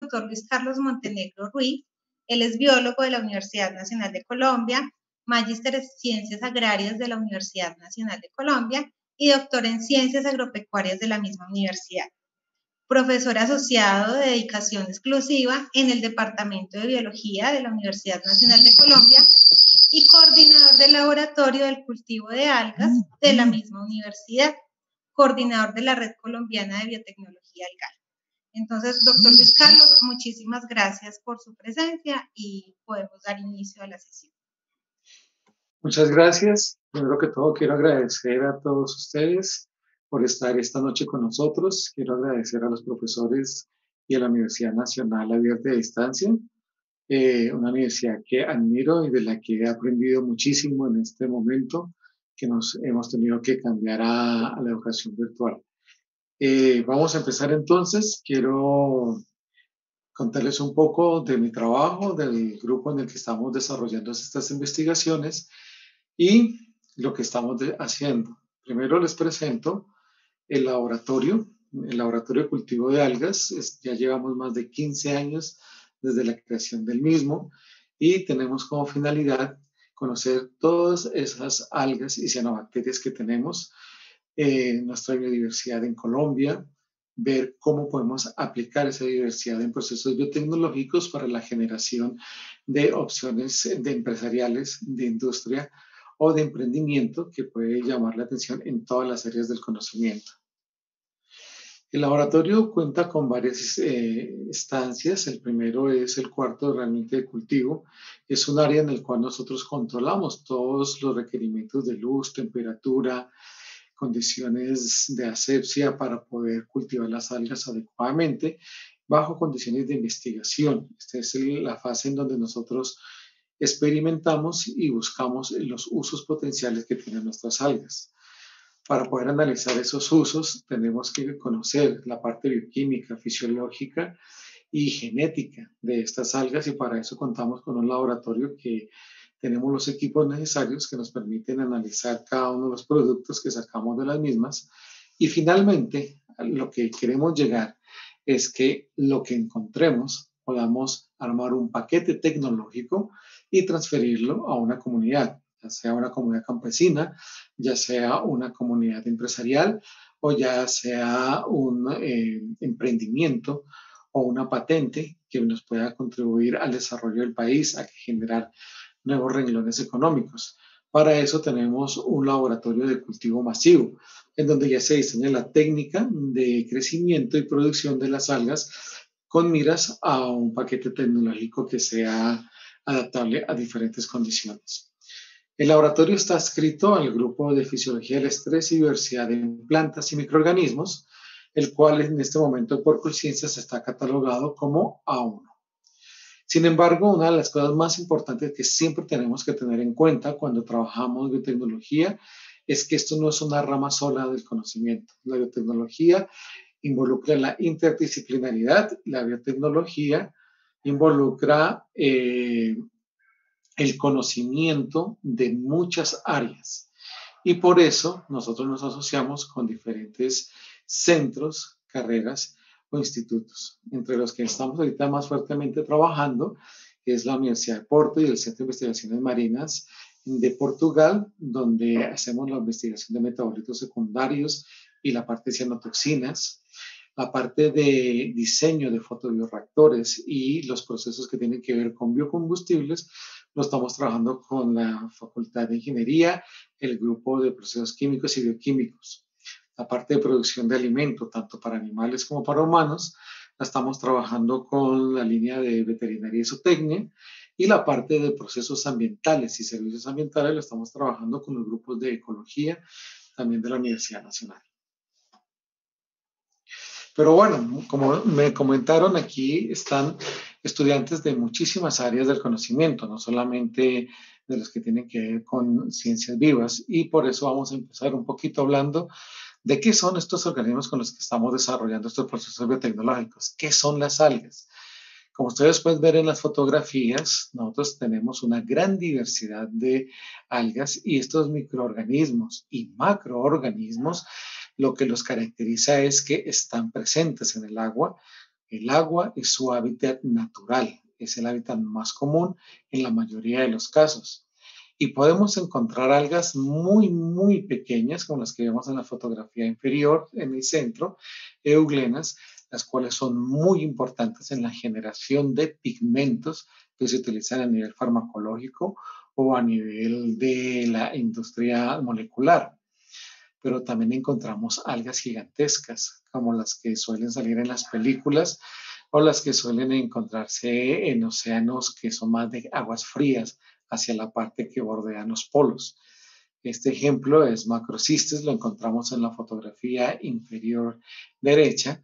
doctor Luis Carlos Montenegro Ruiz. Él es biólogo de la Universidad Nacional de Colombia, magíster en Ciencias Agrarias de la Universidad Nacional de Colombia y doctor en Ciencias Agropecuarias de la misma universidad. Profesor asociado de dedicación exclusiva en el Departamento de Biología de la Universidad Nacional de Colombia y coordinador del Laboratorio del Cultivo de Algas de la misma universidad, coordinador de la Red Colombiana de Biotecnología Algal. Entonces, doctor Luis Carlos, muchísimas gracias por su presencia y podemos dar inicio a la sesión. Muchas gracias. Primero que todo, quiero agradecer a todos ustedes por estar esta noche con nosotros. Quiero agradecer a los profesores y a la Universidad Nacional Abierta de Distancia, una universidad que admiro y de la que he aprendido muchísimo en este momento que nos hemos tenido que cambiar a la educación virtual. Vamos a empezar entonces. Quiero contarles un poco de mi trabajo, del grupo en el que estamos desarrollando estas investigaciones y lo que estamos haciendo. Primero les presento el laboratorio de cultivo de algas. Ya llevamos más de 15 años desde la creación del mismo y tenemos como finalidad conocer todas esas algas y cianobacterias que tenemos en nuestra biodiversidad en Colombia, ver cómo podemos aplicar esa diversidad en procesos biotecnológicos para la generación de opciones de empresariales, de industria o de emprendimiento que puede llamar la atención en todas las áreas del conocimiento. El laboratorio cuenta con varias estancias. El primero es el cuarto realmente de cultivo. Es un área en el cual nosotros controlamos todos los requerimientos de luz, temperatura, condiciones de asepsia para poder cultivar las algas adecuadamente bajo condiciones de investigación. Esta es la fase en donde nosotros experimentamos y buscamos los usos potenciales que tienen nuestras algas. Para poder analizar esos usos tenemos que conocer la parte bioquímica, fisiológica y genética de estas algas y para eso contamos con un laboratorio que tenemos los equipos necesarios que nos permiten analizar cada uno de los productos que sacamos de las mismas y finalmente lo que queremos llegar es que lo que encontremos podamos armar un paquete tecnológico y transferirlo a una comunidad, ya sea una comunidad campesina, ya sea una comunidad empresarial o ya sea un emprendimiento o una patente que nos pueda contribuir al desarrollo del país, a generar nuevos renglones económicos. Para eso tenemos un laboratorio de cultivo masivo, en donde ya se diseña la técnica de crecimiento y producción de las algas con miras a un paquete tecnológico que sea adaptable a diferentes condiciones. El laboratorio está adscrito al grupo de Fisiología del Estrés y Diversidad en Plantas y Microorganismos, el cual en este momento por Colciencias está catalogado como A1. Sin embargo, una de las cosas más importantes que siempre tenemos que tener en cuenta cuando trabajamos biotecnología es que esto no es una rama sola del conocimiento. La biotecnología involucra la interdisciplinaridad, la biotecnología involucra el conocimiento de muchas áreas. Y por eso nosotros nos asociamos con diferentes centros, carreras o institutos, entre los que estamos ahorita más fuertemente trabajando, que es la Universidad de Porto y el Centro de Investigaciones Marinas de Portugal, donde hacemos la investigación de metabolitos secundarios y la parte de cianotoxinas, la parte de diseño de fotobioreactores y los procesos que tienen que ver con biocombustibles, lo estamos trabajando con la Facultad de Ingeniería, el grupo de procesos químicos y bioquímicos. La parte de producción de alimento, tanto para animales como para humanos, la estamos trabajando con la línea de veterinaria y zootecnia, y la parte de procesos ambientales y servicios ambientales la estamos trabajando con los grupos de ecología, también de la Universidad Nacional. Pero bueno, como me comentaron, aquí están estudiantes de muchísimas áreas del conocimiento, no solamente de los que tienen que ver con ciencias vivas, y por eso vamos a empezar un poquito hablando de qué son estos organismos con los que estamos desarrollando estos procesos biotecnológicos, qué son las algas. Como ustedes pueden ver en las fotografías, nosotros tenemos una gran diversidad de algas y estos microorganismos y macroorganismos, lo que los caracteriza es que están presentes en el agua, El agua es su hábitat natural, es el hábitat más común en la mayoría de los casos. Y podemos encontrar algas muy, muy pequeñas, como las que vemos en la fotografía inferior, en el centro, euglenas, las cuales son muy importantes en la generación de pigmentos que se utilizan a nivel farmacológico o a nivel de la industria molecular. Pero también encontramos algas gigantescas, como las que suelen salir en las películas o las que suelen encontrarse en océanos que son más de aguas frías hacia la parte que bordean los polos. Este ejemplo es Macrocystis, lo encontramos en la fotografía inferior derecha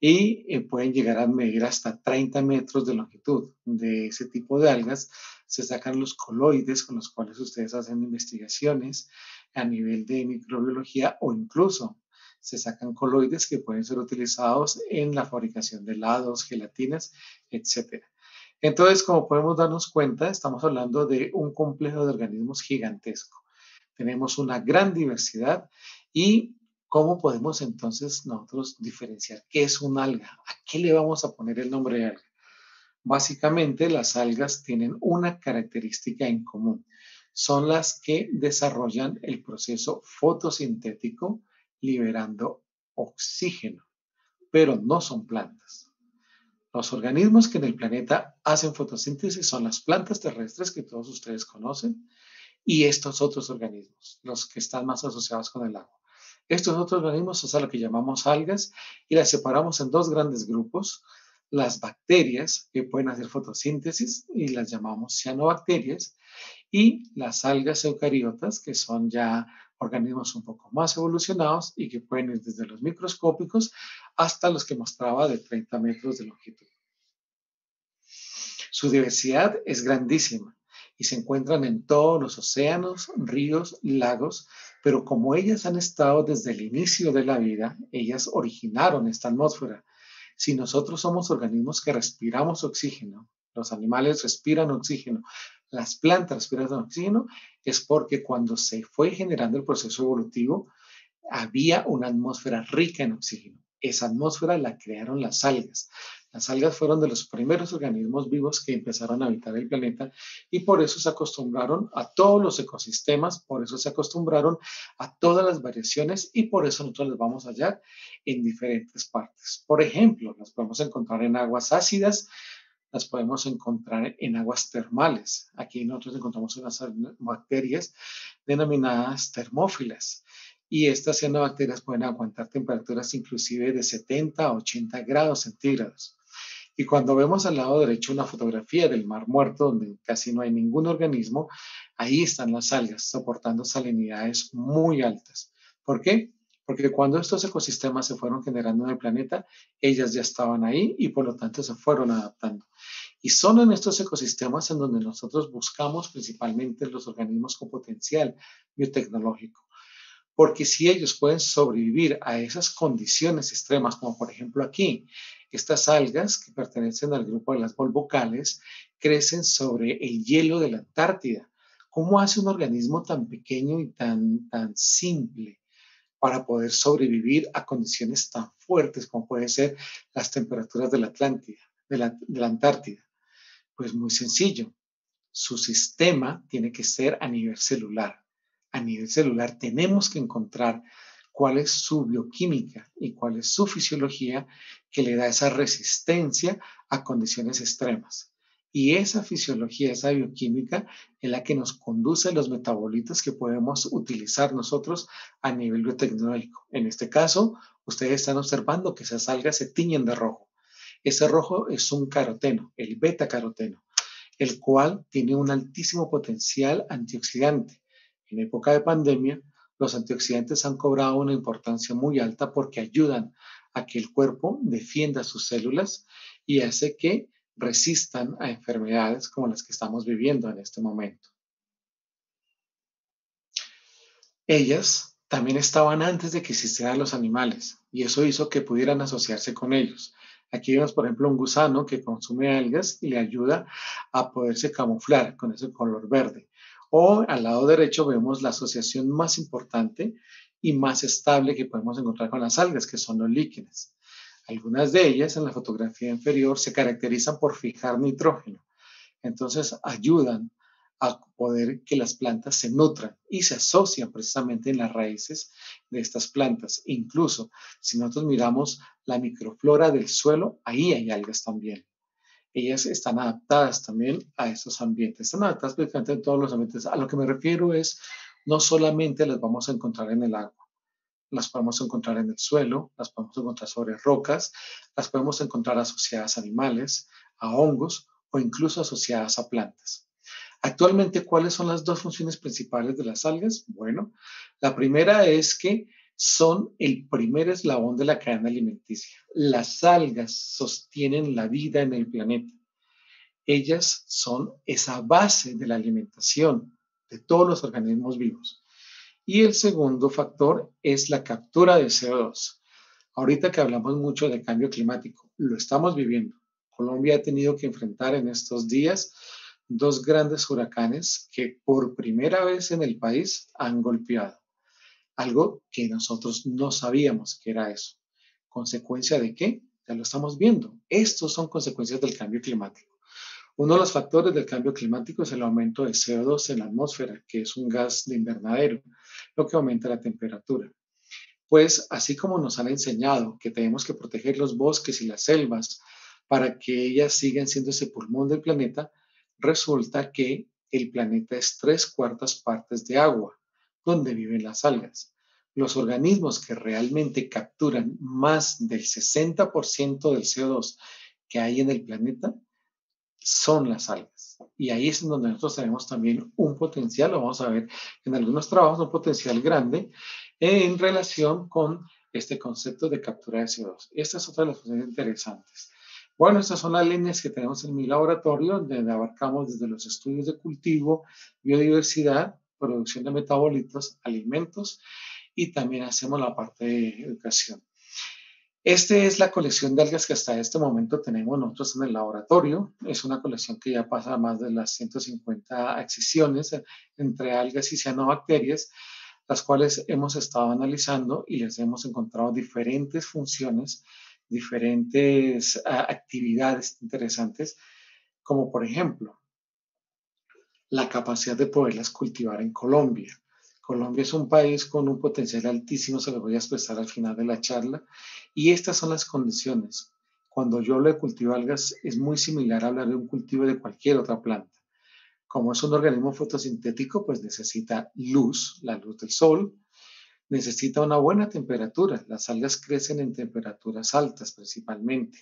y pueden llegar a medir hasta 30 metros de longitud. De ese tipo de algas se sacan los coloides con los cuales ustedes hacen investigaciones a nivel de microbiología o incluso se sacan coloides que pueden ser utilizados en la fabricación de helados, gelatinas, etc. Entonces, como podemos darnos cuenta, estamos hablando de un complejo de organismos gigantesco. Tenemos una gran diversidad y ¿cómo podemos entonces nosotros diferenciar qué es un alga? ¿A qué le vamos a poner el nombre de alga? Básicamente, las algas tienen una característica en común. Son las que desarrollan el proceso fotosintético liberando oxígeno, pero no son plantas. Los organismos que en el planeta hacen fotosíntesis son las plantas terrestres que todos ustedes conocen y estos otros organismos, los que están más asociados con el agua. Estos otros organismos son lo que llamamos algas y las separamos en dos grandes grupos. Las bacterias que pueden hacer fotosíntesis y las llamamos cianobacterias y las algas eucariotas que son ya organismos un poco más evolucionados y que pueden ir desde los microscópicos hasta los que mostraba de 30 metros de longitud. Su diversidad es grandísima y se encuentran en todos los océanos, ríos, lagos, pero como ellas han estado desde el inicio de la vida, ellas originaron esta atmósfera. Si nosotros somos organismos que respiramos oxígeno, los animales respiran oxígeno, las plantas respiran oxígeno, es porque cuando se fue generando el proceso evolutivo, había una atmósfera rica en oxígeno. Esa atmósfera la crearon las algas. Las algas fueron de los primeros organismos vivos que empezaron a habitar el planeta y por eso se acostumbraron a todos los ecosistemas, por eso se acostumbraron a todas las variaciones y por eso nosotros las vamos a hallar en diferentes partes. Por ejemplo, las podemos encontrar en aguas ácidas, las podemos encontrar en aguas termales. Aquí nosotros encontramos unas bacterias denominadas termófilas y estas cianobacterias pueden aguantar temperaturas inclusive de 70 a 80 grados centígrados. Y cuando vemos al lado derecho una fotografía del Mar Muerto, donde casi no hay ningún organismo, ahí están las algas soportando salinidades muy altas. ¿Por qué? Porque cuando estos ecosistemas se fueron generando en el planeta, ellas ya estaban ahí y por lo tanto se fueron adaptando. Y son en estos ecosistemas en donde nosotros buscamos principalmente los organismos con potencial biotecnológico. Porque si ellos pueden sobrevivir a esas condiciones extremas, como por ejemplo aquí, estas algas que pertenecen al grupo de las volvocales crecen sobre el hielo de la Antártida. ¿Cómo hace un organismo tan pequeño y tan simple para poder sobrevivir a condiciones tan fuertes como pueden ser las temperaturas de la Atlántida, de la Antártida? Pues muy sencillo. Su sistema tiene que ser a nivel celular. A nivel celular tenemos que encontrar cuál es su bioquímica y cuál es su fisiología que le da esa resistencia a condiciones extremas. Y esa fisiología, esa bioquímica es la que nos conduce a los metabolitos que podemos utilizar nosotros a nivel biotecnológico. En este caso, ustedes están observando que esas algas se tiñen de rojo. Ese rojo es un caroteno, el beta-caroteno, el cual tiene un altísimo potencial antioxidante. En época de pandemia, los antioxidantes han cobrado una importancia muy alta porque ayudan a que el cuerpo defienda sus células y hace que resistan a enfermedades como las que estamos viviendo en este momento. Ellas también estaban antes de que existieran los animales y eso hizo que pudieran asociarse con ellos. Aquí vemos, por ejemplo, un gusano que consume algas y le ayuda a poderse camuflar con ese color verde. O al lado derecho vemos la asociación más importante y más estable que podemos encontrar con las algas, que son los líquenes. Algunas de ellas en la fotografía inferior se caracterizan por fijar nitrógeno. Entonces ayudan a poder que las plantas se nutran y se asocian precisamente en las raíces de estas plantas. Incluso si nosotros miramos la microflora del suelo, ahí hay algas también. Ellas están adaptadas también a esos ambientes, están adaptadas prácticamente en todos los ambientes. A lo que me refiero es, no solamente las vamos a encontrar en el agua, las podemos encontrar en el suelo, las podemos encontrar sobre rocas, las podemos encontrar asociadas a animales, a hongos o incluso asociadas a plantas. Actualmente, ¿cuáles son las dos funciones principales de las algas? Bueno, la primera es que son el primer eslabón de la cadena alimenticia. Las algas sostienen la vida en el planeta. Ellas son esa base de la alimentación de todos los organismos vivos. Y el segundo factor es la captura de CO2. Ahorita que hablamos mucho de cambio climático, lo estamos viviendo. Colombia ha tenido que enfrentar en estos días dos grandes huracanes que por primera vez en el país han golpeado. Algo que nosotros no sabíamos que era eso. ¿Consecuencia de qué? Ya lo estamos viendo. Estos son consecuencias del cambio climático. Uno de los factores del cambio climático es el aumento de CO2 en la atmósfera, que es un gas de invernadero, lo que aumenta la temperatura. Pues así como nos han enseñado que tenemos que proteger los bosques y las selvas para que ellas sigan siendo ese pulmón del planeta, resulta que el planeta es 3/4 partes de agua, donde viven las algas. Los organismos que realmente capturan más del 60% del CO2 que hay en el planeta son las algas. Y ahí es donde nosotros tenemos también un potencial, lo vamos a ver en algunos trabajos, un potencial grande en relación con este concepto de captura de CO2. Esta es otra de las cosas interesantes. Bueno, estas son las líneas que tenemos en mi laboratorio, donde abarcamos desde los estudios de cultivo, biodiversidad, producción de metabolitos, alimentos y también hacemos la parte de educación. Esta es la colección de algas que hasta este momento tenemos nosotros en el laboratorio. Es una colección que ya pasa a más de las 150 excisiones entre algas y cianobacterias, las cuales hemos estado analizando y les hemos encontrado diferentes funciones, diferentes actividades interesantes, como por ejemplo la capacidad de poderlas cultivar en Colombia. Colombia es un país con un potencial altísimo, se lo voy a expresar al final de la charla, y estas son las condiciones. Cuando yo hablo de cultivo de algas, es muy similar a hablar de un cultivo de cualquier otra planta. Como es un organismo fotosintético, pues necesita luz, la luz del sol, necesita una buena temperatura. Las algas crecen en temperaturas altas principalmente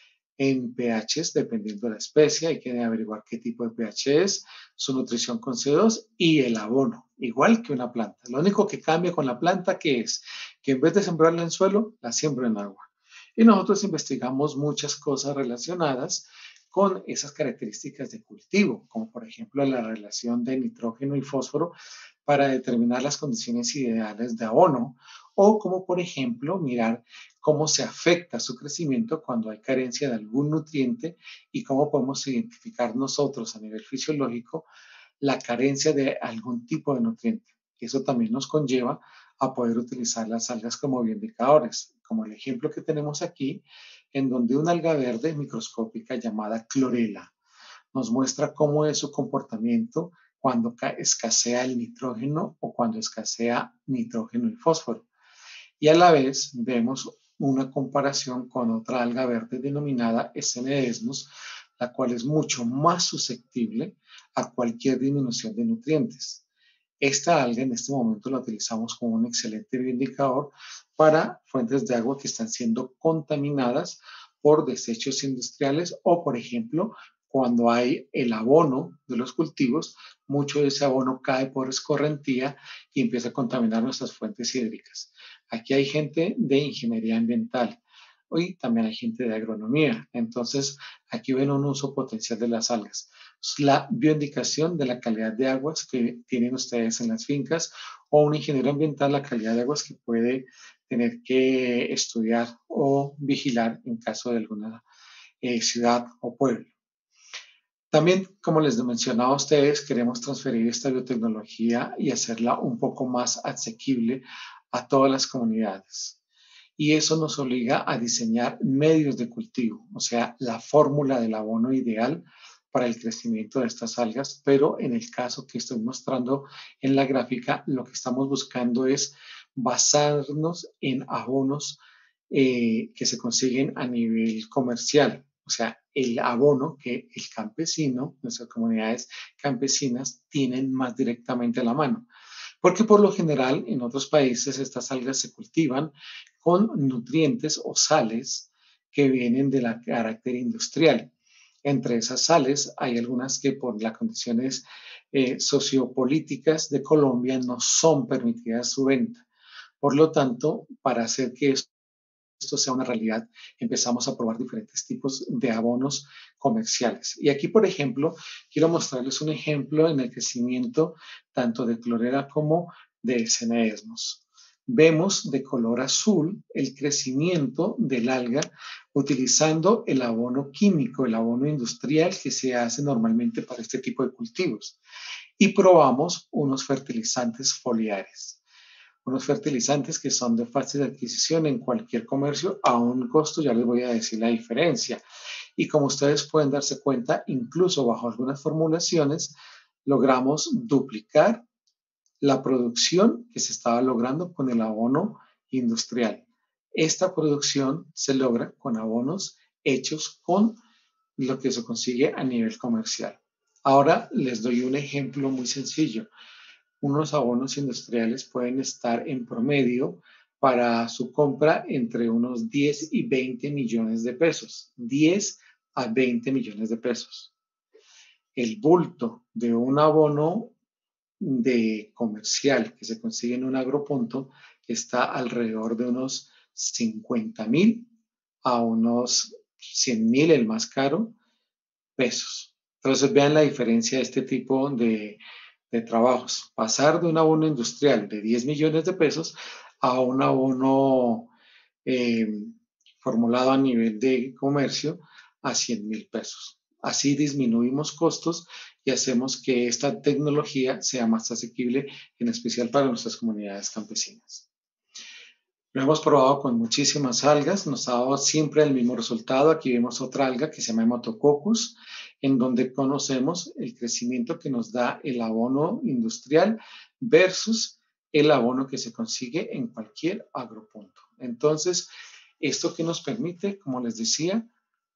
en pHs, dependiendo de la especie, hay que averiguar qué tipo de pH es, su nutrición con CO2 y el abono, igual que una planta. Lo único que cambia con la planta que es que en vez de sembrarla en suelo, la siembro en agua. Y nosotros investigamos muchas cosas relacionadas con esas características de cultivo, como por ejemplo la relación de nitrógeno y fósforo para determinar las condiciones ideales de abono, o como por ejemplo mirar cómo se afecta su crecimiento cuando hay carencia de algún nutriente y cómo podemos identificar nosotros a nivel fisiológico la carencia de algún tipo de nutriente. Eso también nos conlleva a poder utilizar las algas como bioindicadores, como el ejemplo que tenemos aquí, en donde una alga verde microscópica llamada clorela nos muestra cómo es su comportamiento cuando escasea el nitrógeno o cuando escasea nitrógeno y fósforo. Y a la vez vemos una comparación con otra alga verde denominada Esenedesmus, la cual es mucho más susceptible a cualquier disminución de nutrientes. Esta alga en este momento la utilizamos como un excelente bioindicador para fuentes de agua que están siendo contaminadas por desechos industriales o, por ejemplo, cuando hay el abono de los cultivos, mucho de ese abono cae por escorrentía y empieza a contaminar nuestras fuentes hídricas. Aquí hay gente de ingeniería ambiental y también hay gente de agronomía. Entonces, aquí ven un uso potencial de las algas. La bioindicación de la calidad de aguas que tienen ustedes en las fincas o un ingeniero ambiental, la calidad de aguas que puede tener que estudiar o vigilar en caso de alguna ciudad o pueblo. También, como les mencionaba a ustedes, queremos transferir esta biotecnología y hacerla un poco más asequible a todas las comunidades. y eso nos obliga a diseñar medios de cultivo, o sea, la fórmula del abono ideal para el crecimiento de estas algas, pero en el caso que estoy mostrando en la gráfica, lo que estamos buscando es basarnos en abonos que se consiguen a nivel comercial, o sea, el abono que el campesino, nuestras comunidades campesinas tienen más directamente a la mano. Porque por lo general en otros países estas algas se cultivan con nutrientes o sales que vienen de la carácter industrial. Entre esas sales hay algunas que por las condiciones sociopolíticas de Colombia no son permitidas su venta. Por lo tanto, para hacer que esto sea una realidad, empezamos a probar diferentes tipos de abonos comerciales. Y aquí, por ejemplo, quiero mostrarles un ejemplo en el crecimiento tanto de clorela como de ceneesmos. Vemos de color azul el crecimiento del alga utilizando el abono químico, el abono industrial que se hace normalmente para este tipo de cultivos. Y probamos unos fertilizantes foliares, unos fertilizantes que son de fácil adquisición en cualquier comercio a un costo, ya les voy a decir la diferencia. Y como ustedes pueden darse cuenta, incluso bajo algunas formulaciones, logramos duplicar la producción que se estaba logrando con el abono industrial. Esta producción se logra con abonos hechos con lo que se consigue a nivel comercial. Ahora les doy un ejemplo muy sencillo. Unos abonos industriales pueden estar en promedio para su compra entre unos 10 y 20 millones de pesos. 10 a 20 millones de pesos. El bulto de un abono de comercial que se consigue en un agropunto está alrededor de unos 50,000 a unos 100,000, el más caro, pesos. Entonces vean la diferencia de este tipo de trabajos. Pasar de un abono industrial de 10 millones de pesos a un abono eh, formulado a nivel de comercio a 100,000 pesos. Así disminuimos costos y hacemos que esta tecnología sea más asequible, en especial para nuestras comunidades campesinas. Lo hemos probado con muchísimas algas, nos ha dado siempre el mismo resultado. Aquí vemos otra alga que se llama Hematococcus, en donde conocemos el crecimiento que nos da el abono industrial versus el abono que se consigue en cualquier agropunto. Entonces, esto que nos permite, como les decía,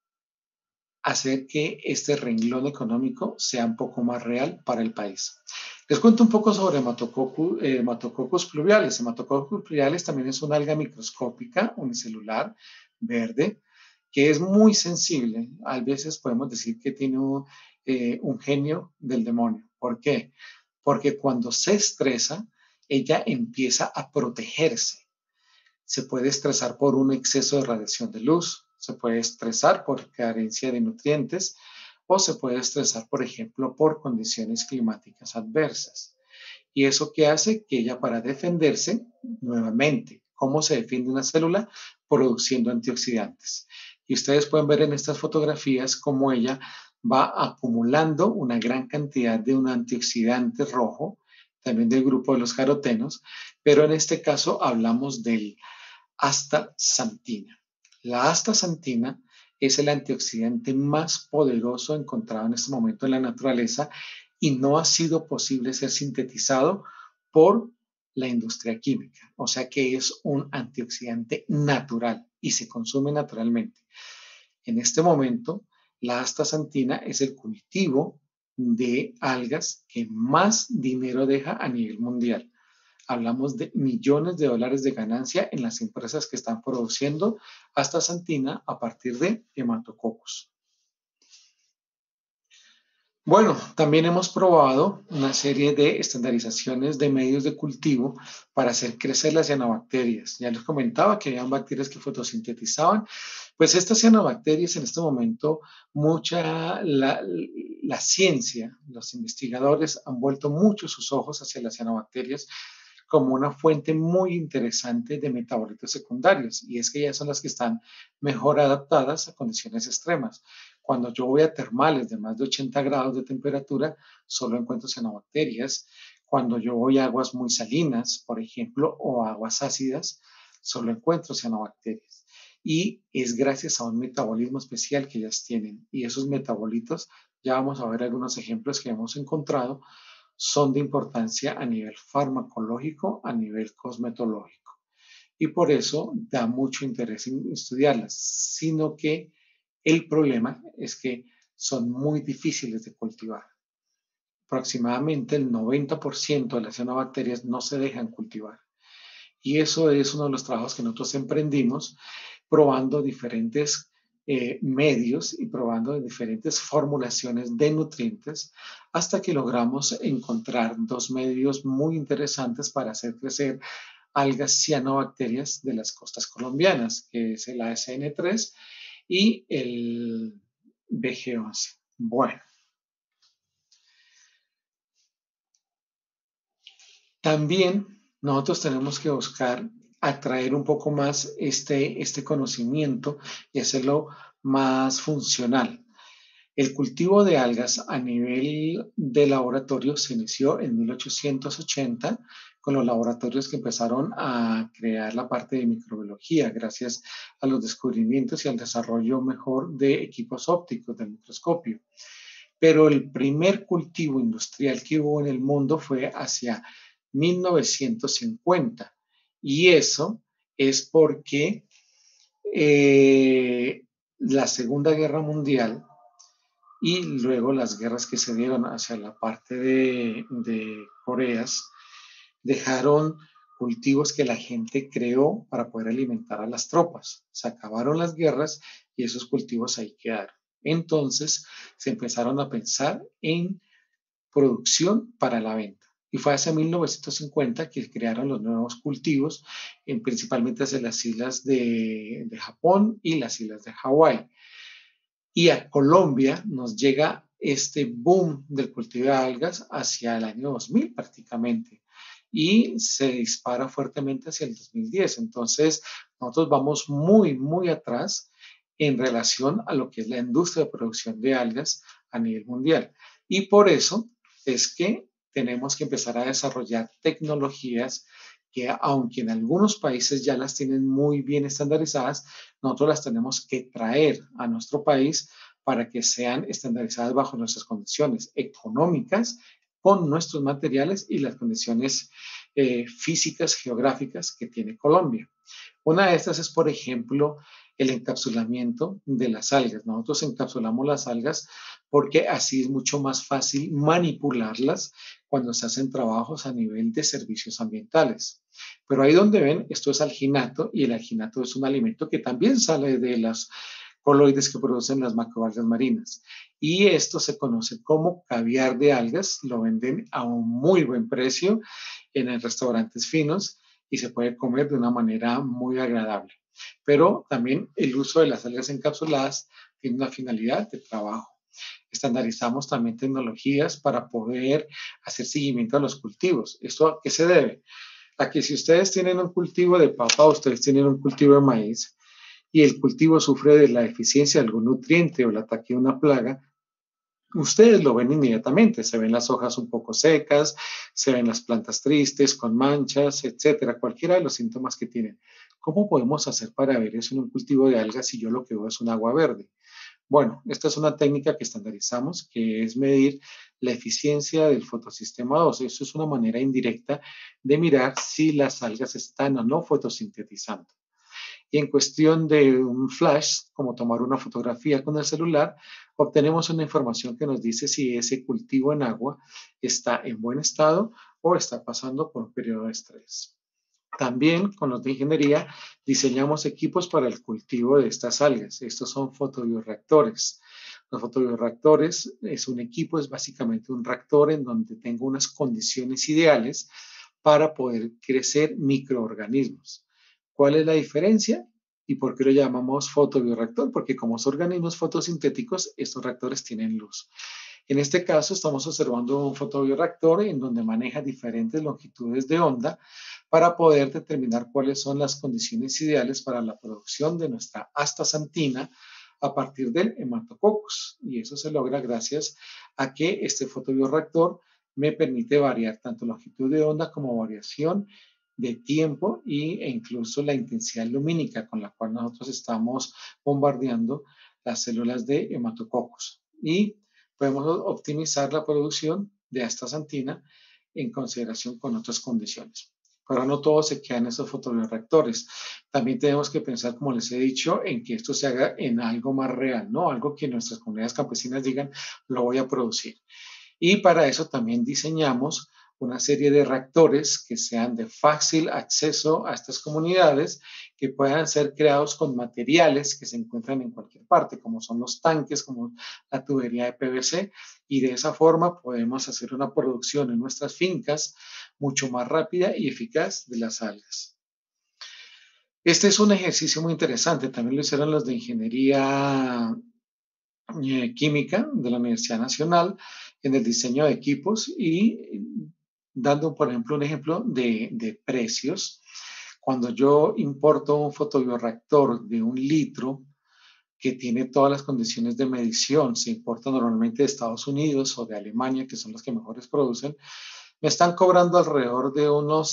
hacer que este renglón económico sea un poco más real para el país. Les cuento un poco sobre Hematococcus pluvialis. Hematococcus pluvialis también es una alga microscópica, unicelular, verde, que es muy sensible. A veces podemos decir que tiene un genio del demonio. ¿Por qué? Porque cuando se estresa, ella empieza a protegerse. Se puede estresar por un exceso de radiación de luz, se puede estresar por carencia de nutrientes o se puede estresar, por ejemplo, por condiciones climáticas adversas. ¿Y eso qué hace? Que ella para defenderse, nuevamente, ¿cómo se defiende una célula? Produciendo antioxidantes. Y ustedes pueden ver en estas fotografías cómo ella va acumulando una gran cantidad de un antioxidante rojo, también del grupo de los carotenos, pero en este caso hablamos del astaxantina. La astaxantina es el antioxidante más poderoso encontrado en este momento en la naturaleza y no ha sido posible ser sintetizado por la industria química. O sea que es un antioxidante natural y se consume naturalmente. En este momento, la astaxantina es el cultivo de algas que más dinero deja a nivel mundial. Hablamos de millones de dólares de ganancia en las empresas que están produciendo astaxantina a partir de Hematococcus. Bueno, también hemos probado una serie de estandarizaciones de medios de cultivo para hacer crecer las cianobacterias. Ya les comentaba que habían bacterias que fotosintetizaban. Pues estas cianobacterias en este momento, la ciencia, los investigadores han vuelto mucho sus ojos hacia las cianobacterias como una fuente muy interesante de metabolitos secundarios, y es que ellas son las que están mejor adaptadas a condiciones extremas. Cuando yo voy a termales de más de 80 grados de temperatura, solo encuentro cianobacterias. Cuando yo voy a aguas muy salinas, por ejemplo, o aguas ácidas, solo encuentro cianobacterias. Y es gracias a un metabolismo especial que ellas tienen. Y esos metabolitos, ya vamos a ver algunos ejemplos que hemos encontrado, son de importancia a nivel farmacológico, a nivel cosmetológico. Y por eso da mucho interés en estudiarlas, sino que el problema es que son muy difíciles de cultivar. Aproximadamente el 90% de las cianobacterias no se dejan cultivar. Y eso es uno de los trabajos que nosotros emprendimos, probando diferentes medios y probando diferentes formulaciones de nutrientes hasta que logramos encontrar dos medios muy interesantes para hacer crecer algas cianobacterias de las costas colombianas, que es el ASN3 y el BG11. Bueno, también nosotros tenemos que buscar atraer un poco más este conocimiento y hacerlo más funcional. El cultivo de algas a nivel de laboratorio se inició en 1880 con los laboratorios que empezaron a crear la parte de microbiología gracias a los descubrimientos y al desarrollo mejor de equipos ópticos del microscopio. Pero el primer cultivo industrial que hubo en el mundo fue hacia 1950 y eso es porque la Segunda Guerra Mundial y luego las guerras que se dieron hacia la parte de Coreas dejaron cultivos que la gente creó para poder alimentar a las tropas. Se acabaron las guerras y esos cultivos ahí quedaron. Entonces se empezaron a pensar en producción para la venta. Y fue hacia 1950 que crearon los nuevos cultivos, principalmente hacia las islas de Japón y las islas de Hawái. Y a Colombia nos llega este boom del cultivo de algas hacia el año 2000 prácticamente y se dispara fuertemente hacia el 2010. Entonces, nosotros vamos muy, muy atrás en relación a lo que es la industria de producción de algas a nivel mundial. Y por eso es que tenemos que empezar a desarrollar tecnologías que aunque en algunos países ya las tienen muy bien estandarizadas, nosotros las tenemos que traer a nuestro país para que sean estandarizadas bajo nuestras condiciones económicas, con nuestros materiales y las condiciones físicas, geográficas que tiene Colombia. Una de estas es, por ejemplo, el encapsulamiento de las algas. Nosotros encapsulamos las algas porque así es mucho más fácil manipularlas cuando se hacen trabajos a nivel de servicios ambientales. Pero ahí donde ven, esto es alginato y el alginato es un alimento que también sale de las coloides que producen las macroalgas marinas. Y esto se conoce como caviar de algas, lo venden a un muy buen precio en restaurantes finos y se puede comer de una manera muy agradable. Pero también el uso de las algas encapsuladas tiene una finalidad de trabajo. Estandarizamos también tecnologías para poder hacer seguimiento a los cultivos. ¿Esto a qué se debe? A que si ustedes tienen un cultivo de papa, ustedes tienen un cultivo de maíz y el cultivo sufre de la deficiencia de algún nutriente o el ataque de una plaga, ustedes lo ven inmediatamente, se ven las hojas un poco secas, se ven las plantas tristes, con manchas, etcétera, cualquiera de los síntomas que tienen. ¿Cómo podemos hacer para ver eso en un cultivo de algas si yo lo que veo es un agua verde? Bueno, esta es una técnica que estandarizamos, que es medir la eficiencia del fotosistema 2. Eso es una manera indirecta de mirar si las algas están o no fotosintetizando. Y en cuestión de un flash, como tomar una fotografía con el celular, obtenemos una información que nos dice si ese cultivo en agua está en buen estado o está pasando por un periodo de estrés. También con los de ingeniería diseñamos equipos para el cultivo de estas algas. Estos son fotobioreactores. Los fotobioreactores es un equipo, es básicamente un reactor en donde tengo unas condiciones ideales para poder crecer microorganismos. ¿Cuál es la diferencia? ¿Y por qué lo llamamos fotobioreactor? Porque como son organismos fotosintéticos, estos reactores tienen luz. En este caso, estamos observando un fotobioreactor en donde maneja diferentes longitudes de onda para poder determinar cuáles son las condiciones ideales para la producción de nuestra astaxantina a partir del hematococcus. Y eso se logra gracias a que este fotobioreactor me permite variar tanto longitud de onda como variación de tiempo e incluso la intensidad lumínica con la cual nosotros estamos bombardeando las células de hematococos. Y podemos optimizar la producción de astaxantina en consideración con otras condiciones. Pero no todo se queda en esos fotobioreactores. También tenemos que pensar, como les he dicho, en que esto se haga en algo más real, ¿no? Algo que nuestras comunidades campesinas digan, lo voy a producir. Y para eso también diseñamos una serie de reactores que sean de fácil acceso a estas comunidades, que puedan ser creados con materiales que se encuentran en cualquier parte, como son los tanques, como la tubería de PVC, y de esa forma podemos hacer una producción en nuestras fincas mucho más rápida y eficaz de las algas. Este es un ejercicio muy interesante, también lo hicieron los de ingeniería química de la Universidad Nacional en el diseño de equipos y dando, por ejemplo, un ejemplo de precios. Cuando yo importo un fotobioreactor de 1 litro que tiene todas las condiciones de medición, se importa normalmente de Estados Unidos o de Alemania, que son los que mejores producen, me están cobrando alrededor de unos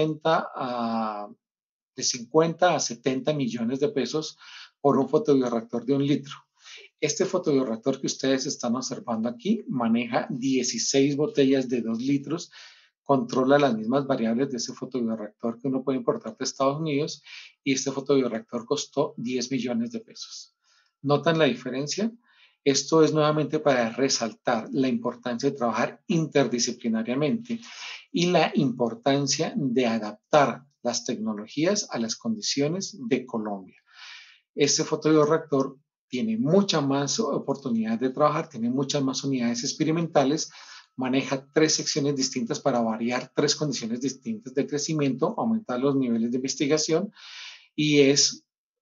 50 a 70 millones de pesos por un fotobioreactor de 1 litro. Este fotobioreactor que ustedes están observando aquí maneja 16 botellas de 2 litros, controla las mismas variables de ese fotobioreactor que uno puede importar de Estados Unidos, y este fotobioreactor costó 10 millones de pesos. ¿Notan la diferencia? Esto es nuevamente para resaltar la importancia de trabajar interdisciplinariamente y la importancia de adaptar las tecnologías a las condiciones de Colombia. Este fotobioreactor tiene mucha más oportunidad de trabajar, tiene muchas más unidades experimentales, maneja 3 secciones distintas para variar 3 condiciones distintas de crecimiento, aumentar los niveles de investigación, y es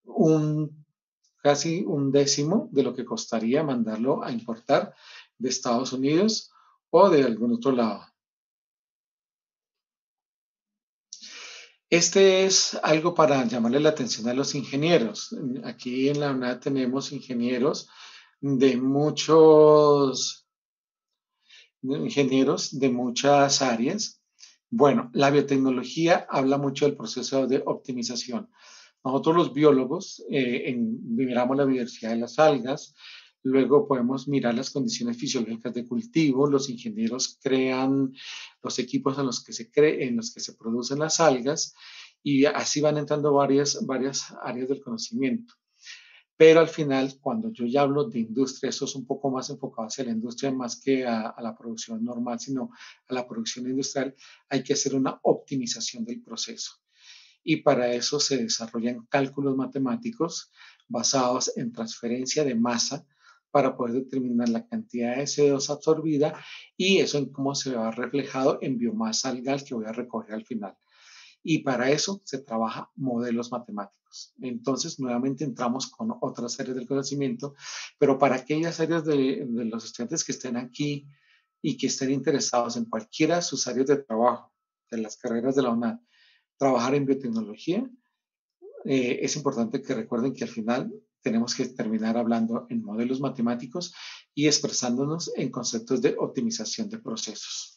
casi 1/10 de lo que costaría mandarlo a importar de Estados Unidos o de algún otro lado. Este es algo para llamarle la atención a los ingenieros. Aquí en la UNAD tenemos ingenieros de muchas áreas. Bueno, la biotecnología habla mucho del proceso de optimización. Nosotros los biólogos miramos la biodiversidad de las algas, luego podemos mirar las condiciones fisiológicas de cultivo, los ingenieros crean los equipos en los que se producen las algas, y así van entrando varias áreas del conocimiento. Pero al final, cuando yo ya hablo de industria, eso es un poco más enfocado hacia la industria más que a la producción normal, sino a la producción industrial. Hay que hacer una optimización del proceso. Y para eso se desarrollan cálculos matemáticos basados en transferencia de masa para poder determinar la cantidad de CO2 absorbida, y eso en cómo se va reflejado en biomasa algal que voy a recoger al final. Y para eso se trabaja modelos matemáticos. Entonces, nuevamente entramos con otras áreas del conocimiento, pero para aquellas áreas de los estudiantes que estén aquí y que estén interesados en cualquiera de sus áreas de trabajo, de las carreras de la UNAD, trabajar en biotecnología, es importante que recuerden que al final tenemos que terminar hablando en modelos matemáticos y expresándonos en conceptos de optimización de procesos.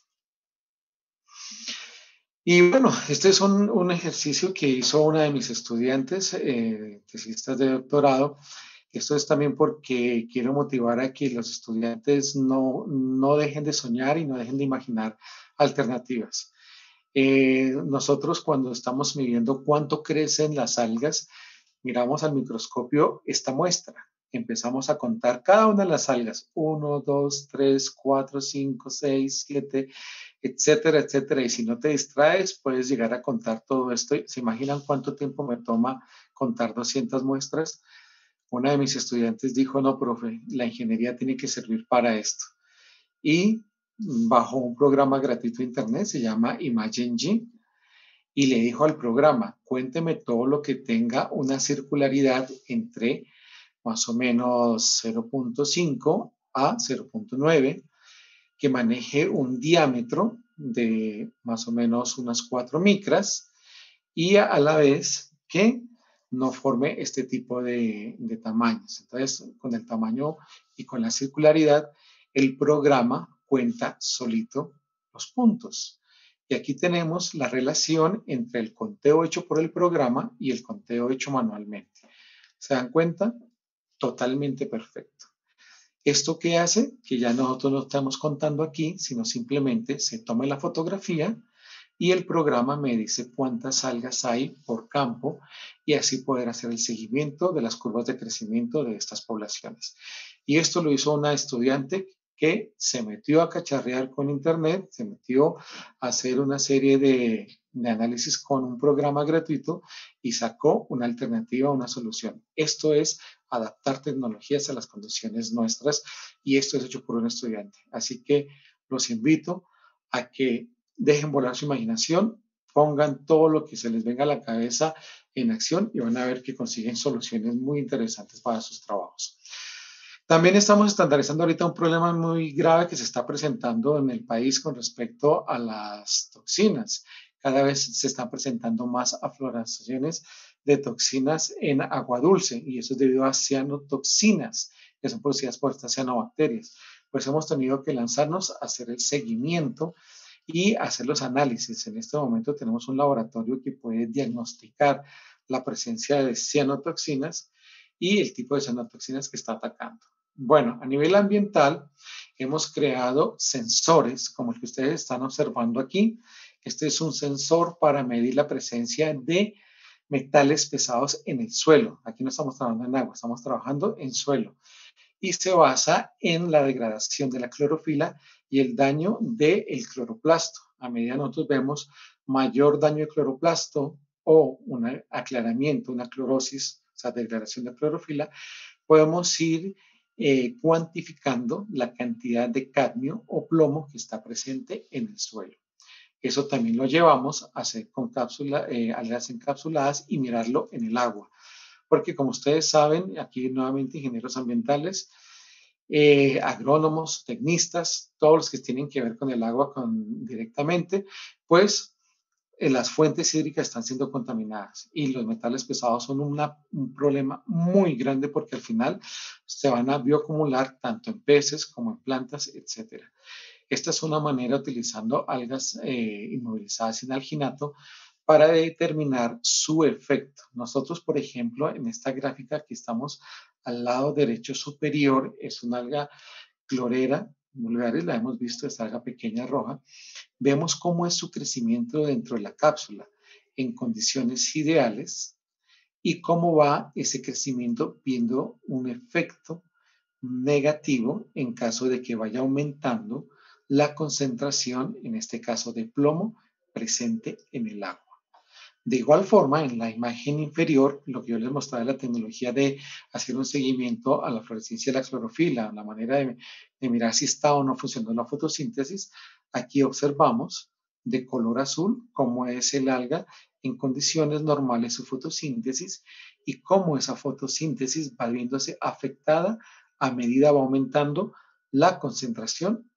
Y bueno, este es un ejercicio que hizo una de mis estudiantes, tesistas de doctorado. Esto es también porque quiero motivar a que los estudiantes no dejen de soñar y no dejen de imaginar alternativas. Nosotros, cuando estamos midiendo cuánto crecen las algas, miramos al microscopio esta muestra. Empezamos a contar cada una de las algas: 1, 2, 3, 4, 5, 6, 7, etcétera, etcétera. Y si no te distraes, puedes llegar a contar todo esto. ¿Se imaginan cuánto tiempo me toma contar 200 muestras? Una de mis estudiantes dijo: no, profe, la ingeniería tiene que servir para esto. Y bajó un programa gratuito de internet, se llama ImageNG, y le dijo al programa: cuénteme todo lo que tenga una circularidad entre más o menos 0.5 a 0.9, que maneje un diámetro de más o menos unas 4 micras, y a la vez que no forme este tipo de tamaños. Entonces, con el tamaño y con la circularidad, el programa cuenta solito los puntos. Y aquí tenemos la relación entre el conteo hecho por el programa y el conteo hecho manualmente. ¿Se dan cuenta? Totalmente perfecto. ¿Esto qué hace? Que ya nosotros no estamos contando aquí, sino simplemente se toma la fotografía y el programa me dice cuántas algas hay por campo y así poder hacer el seguimiento de las curvas de crecimiento de estas poblaciones. Y esto lo hizo una estudiante que se metió a cacharrear con internet, se metió a hacer una serie de análisis con un programa gratuito y sacó una alternativa, una solución. Esto es adaptar tecnologías a las condiciones nuestras y esto es hecho por un estudiante. Así que los invito a que dejen volar su imaginación, pongan todo lo que se les venga a la cabeza en acción y van a ver que consiguen soluciones muy interesantes para sus trabajos. También estamos estandarizando ahorita un problema muy grave que se está presentando en el país con respecto a las toxinas. Cada vez se están presentando más afloraciones de toxinas en agua dulce y eso es debido a cianotoxinas que son producidas por estas cianobacterias. Pues hemos tenido que lanzarnos a hacer el seguimiento y hacer los análisis. En este momento tenemos un laboratorio que puede diagnosticar la presencia de cianotoxinas y el tipo de cianotoxinas que está atacando. Bueno, a nivel ambiental, hemos creado sensores como el que ustedes están observando aquí. Este es un sensor para medir la presencia de metales pesados en el suelo. Aquí no estamos trabajando en agua, estamos trabajando en suelo. Y se basa en la degradación de la clorofila y el daño del cloroplasto. A medida que nosotros vemos mayor daño de cloroplasto o un aclaramiento, una clorosis, o sea, degradación de clorofila, podemos ir cuantificando la cantidad de cadmio o plomo que está presente en el suelo. Eso también lo llevamos a hacer con algas encapsuladas y mirarlo en el agua. Porque como ustedes saben, aquí nuevamente ingenieros ambientales, agrónomos, tecnistas, todos los que tienen que ver con el agua directamente, pues las fuentes hídricas están siendo contaminadas y los metales pesados son un problema muy grande porque al final se van a bioacumular tanto en peces como en plantas, etc. Esta es una manera utilizando algas inmovilizadas sin alginato para determinar su efecto. Nosotros, por ejemplo, en esta gráfica que estamos al lado derecho superior, es una alga clorera, vulgaris, la hemos visto, esta alga pequeña roja. Vemos cómo es su crecimiento dentro de la cápsula en condiciones ideales y cómo va ese crecimiento viendo un efecto negativo en caso de que vaya aumentando la concentración, en este caso de plomo, presente en el agua. De igual forma, en la imagen inferior, lo que yo les mostraba es la tecnología de hacer un seguimiento a la fluorescencia de la clorofila, la manera de mirar si está o no funcionando la fotosíntesis. Aquí observamos de color azul cómo es el alga en condiciones normales su fotosíntesis y cómo esa fotosíntesis va viéndose afectada a medida va aumentando la concentración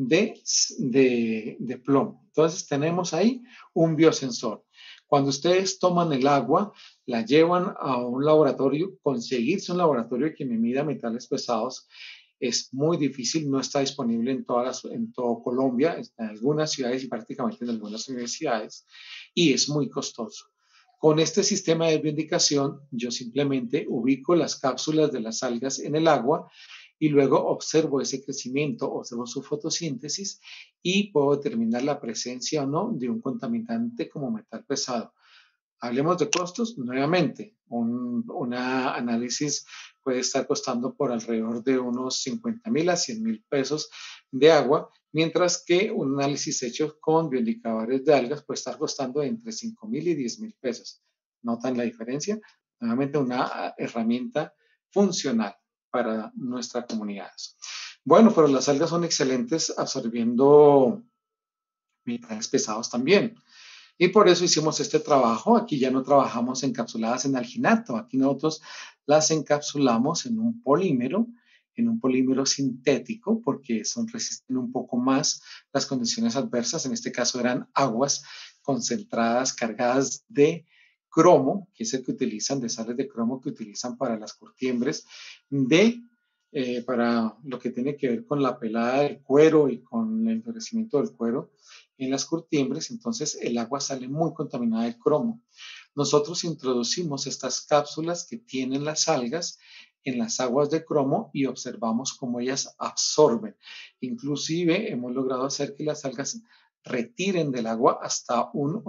de plomo. Entonces tenemos ahí un biosensor. Cuando ustedes toman el agua, la llevan a un laboratorio, conseguirse un laboratorio que me mida metales pesados es muy difícil, no está disponible en todo Colombia, está en algunas ciudades y prácticamente en algunas universidades, y es muy costoso. Con este sistema de bioindicación, yo simplemente ubico las cápsulas de las algas en el agua y luego observo ese crecimiento, observo su fotosíntesis y puedo determinar la presencia o no de un contaminante como metal pesado. Hablemos de costos, nuevamente, un análisis puede estar costando por alrededor de unos 50,000 a 100,000 pesos de agua, mientras que un análisis hecho con bioindicadores de algas puede estar costando entre 5,000 y 10,000 pesos. ¿Notan la diferencia? Nuevamente, una herramienta funcional para nuestra comunidad. Bueno, pero las algas son excelentes absorbiendo metales pesados también. Y por eso hicimos este trabajo. Aquí ya no trabajamos encapsuladas en alginato. Aquí nosotros las encapsulamos en un polímero sintético, porque resisten un poco más las condiciones adversas. En este caso eran aguas concentradas, cargadas de cromo, que es el que utilizan, de sales de cromo que utilizan para las curtiembres de para lo que tiene que ver con la pelada del cuero y con el endurecimiento del cuero en las curtiembres, entonces el agua sale muy contaminada de cromo. Nosotros introducimos estas cápsulas que tienen las algas en las aguas de cromo y observamos cómo ellas absorben. Inclusive hemos logrado hacer que las algas retiren del agua hasta un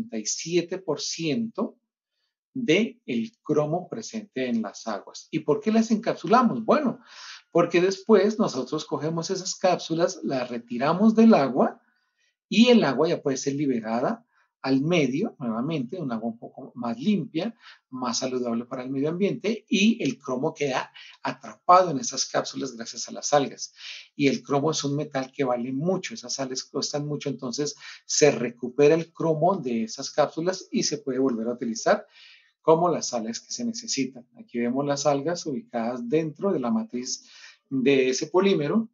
87% del cromo presente en las aguas. ¿Y por qué las encapsulamos? Bueno, porque después nosotros cogemos esas cápsulas, las retiramos del agua y el agua ya puede ser liberada al medio, nuevamente, un agua un poco más limpia, más saludable para el medio ambiente, y el cromo queda atrapado en esas cápsulas gracias a las algas. Y el cromo es un metal que vale mucho, esas sales cuestan mucho, entonces se recupera el cromo de esas cápsulas y se puede volver a utilizar como las sales que se necesitan. Aquí vemos las algas ubicadas dentro de la matriz de ese polímero,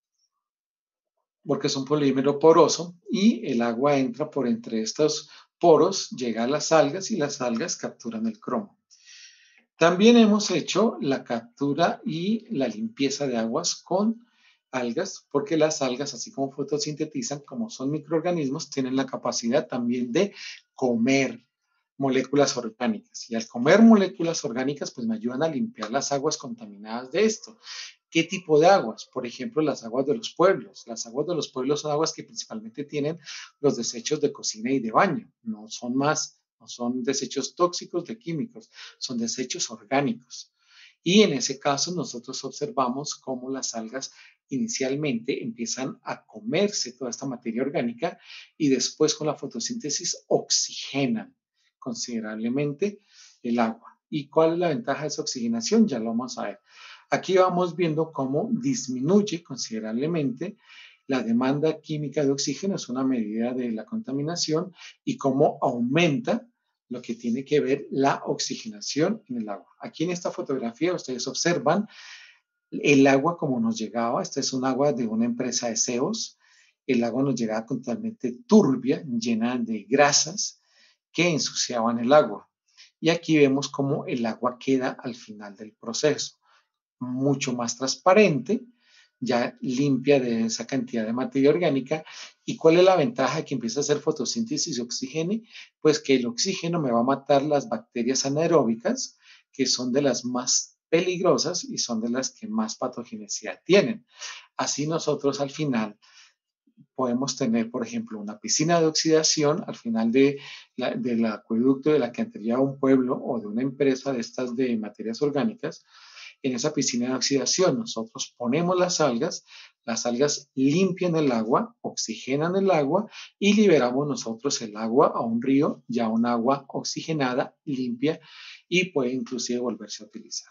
porque es un polímero poroso y el agua entra por entre estos poros, llega a las algas y las algas capturan el cromo. También hemos hecho la captura y la limpieza de aguas con algas, porque las algas, así como fotosintetizan, como son microorganismos, tienen la capacidad también de comer moléculas orgánicas. Y al comer moléculas orgánicas, pues me ayudan a limpiar las aguas contaminadas de esto. ¿Qué tipo de aguas? Por ejemplo, las aguas de los pueblos. Las aguas de los pueblos son aguas que principalmente tienen los desechos de cocina y de baño. No son más, no son desechos tóxicos de químicos, son desechos orgánicos. Y en ese caso nosotros observamos cómo las algas inicialmente empiezan a comerse toda esta materia orgánica y después con la fotosíntesis oxigenan considerablemente el agua. ¿Y cuál es la ventaja de esa oxigenación? Ya lo vamos a ver. Aquí vamos viendo cómo disminuye considerablemente la demanda química de oxígeno, es una medida de la contaminación, y cómo aumenta lo que tiene que ver la oxigenación en el agua. Aquí en esta fotografía ustedes observan el agua como nos llegaba. Esta es un agua de una empresa de SEOs. El agua nos llegaba totalmente turbia, llena de grasas que ensuciaban el agua. Y aquí vemos cómo el agua queda al final del proceso, mucho más transparente, ya limpia de esa cantidad de materia orgánica. ¿Y cuál es la ventaja de que empieza a hacer fotosíntesis y oxígeno? Pues que el oxígeno me va a matar las bacterias anaeróbicas, que son de las más peligrosas y son de las que más patogenicidad tienen. Así nosotros al final podemos tener, por ejemplo, una piscina de oxidación al final del acueducto de la cantería de un pueblo o de una empresa de estas de materias orgánicas. En esa piscina de oxidación nosotros ponemos las algas limpian el agua, oxigenan el agua y liberamos nosotros el agua a un río, ya un agua oxigenada, limpia y puede inclusive volverse a utilizar.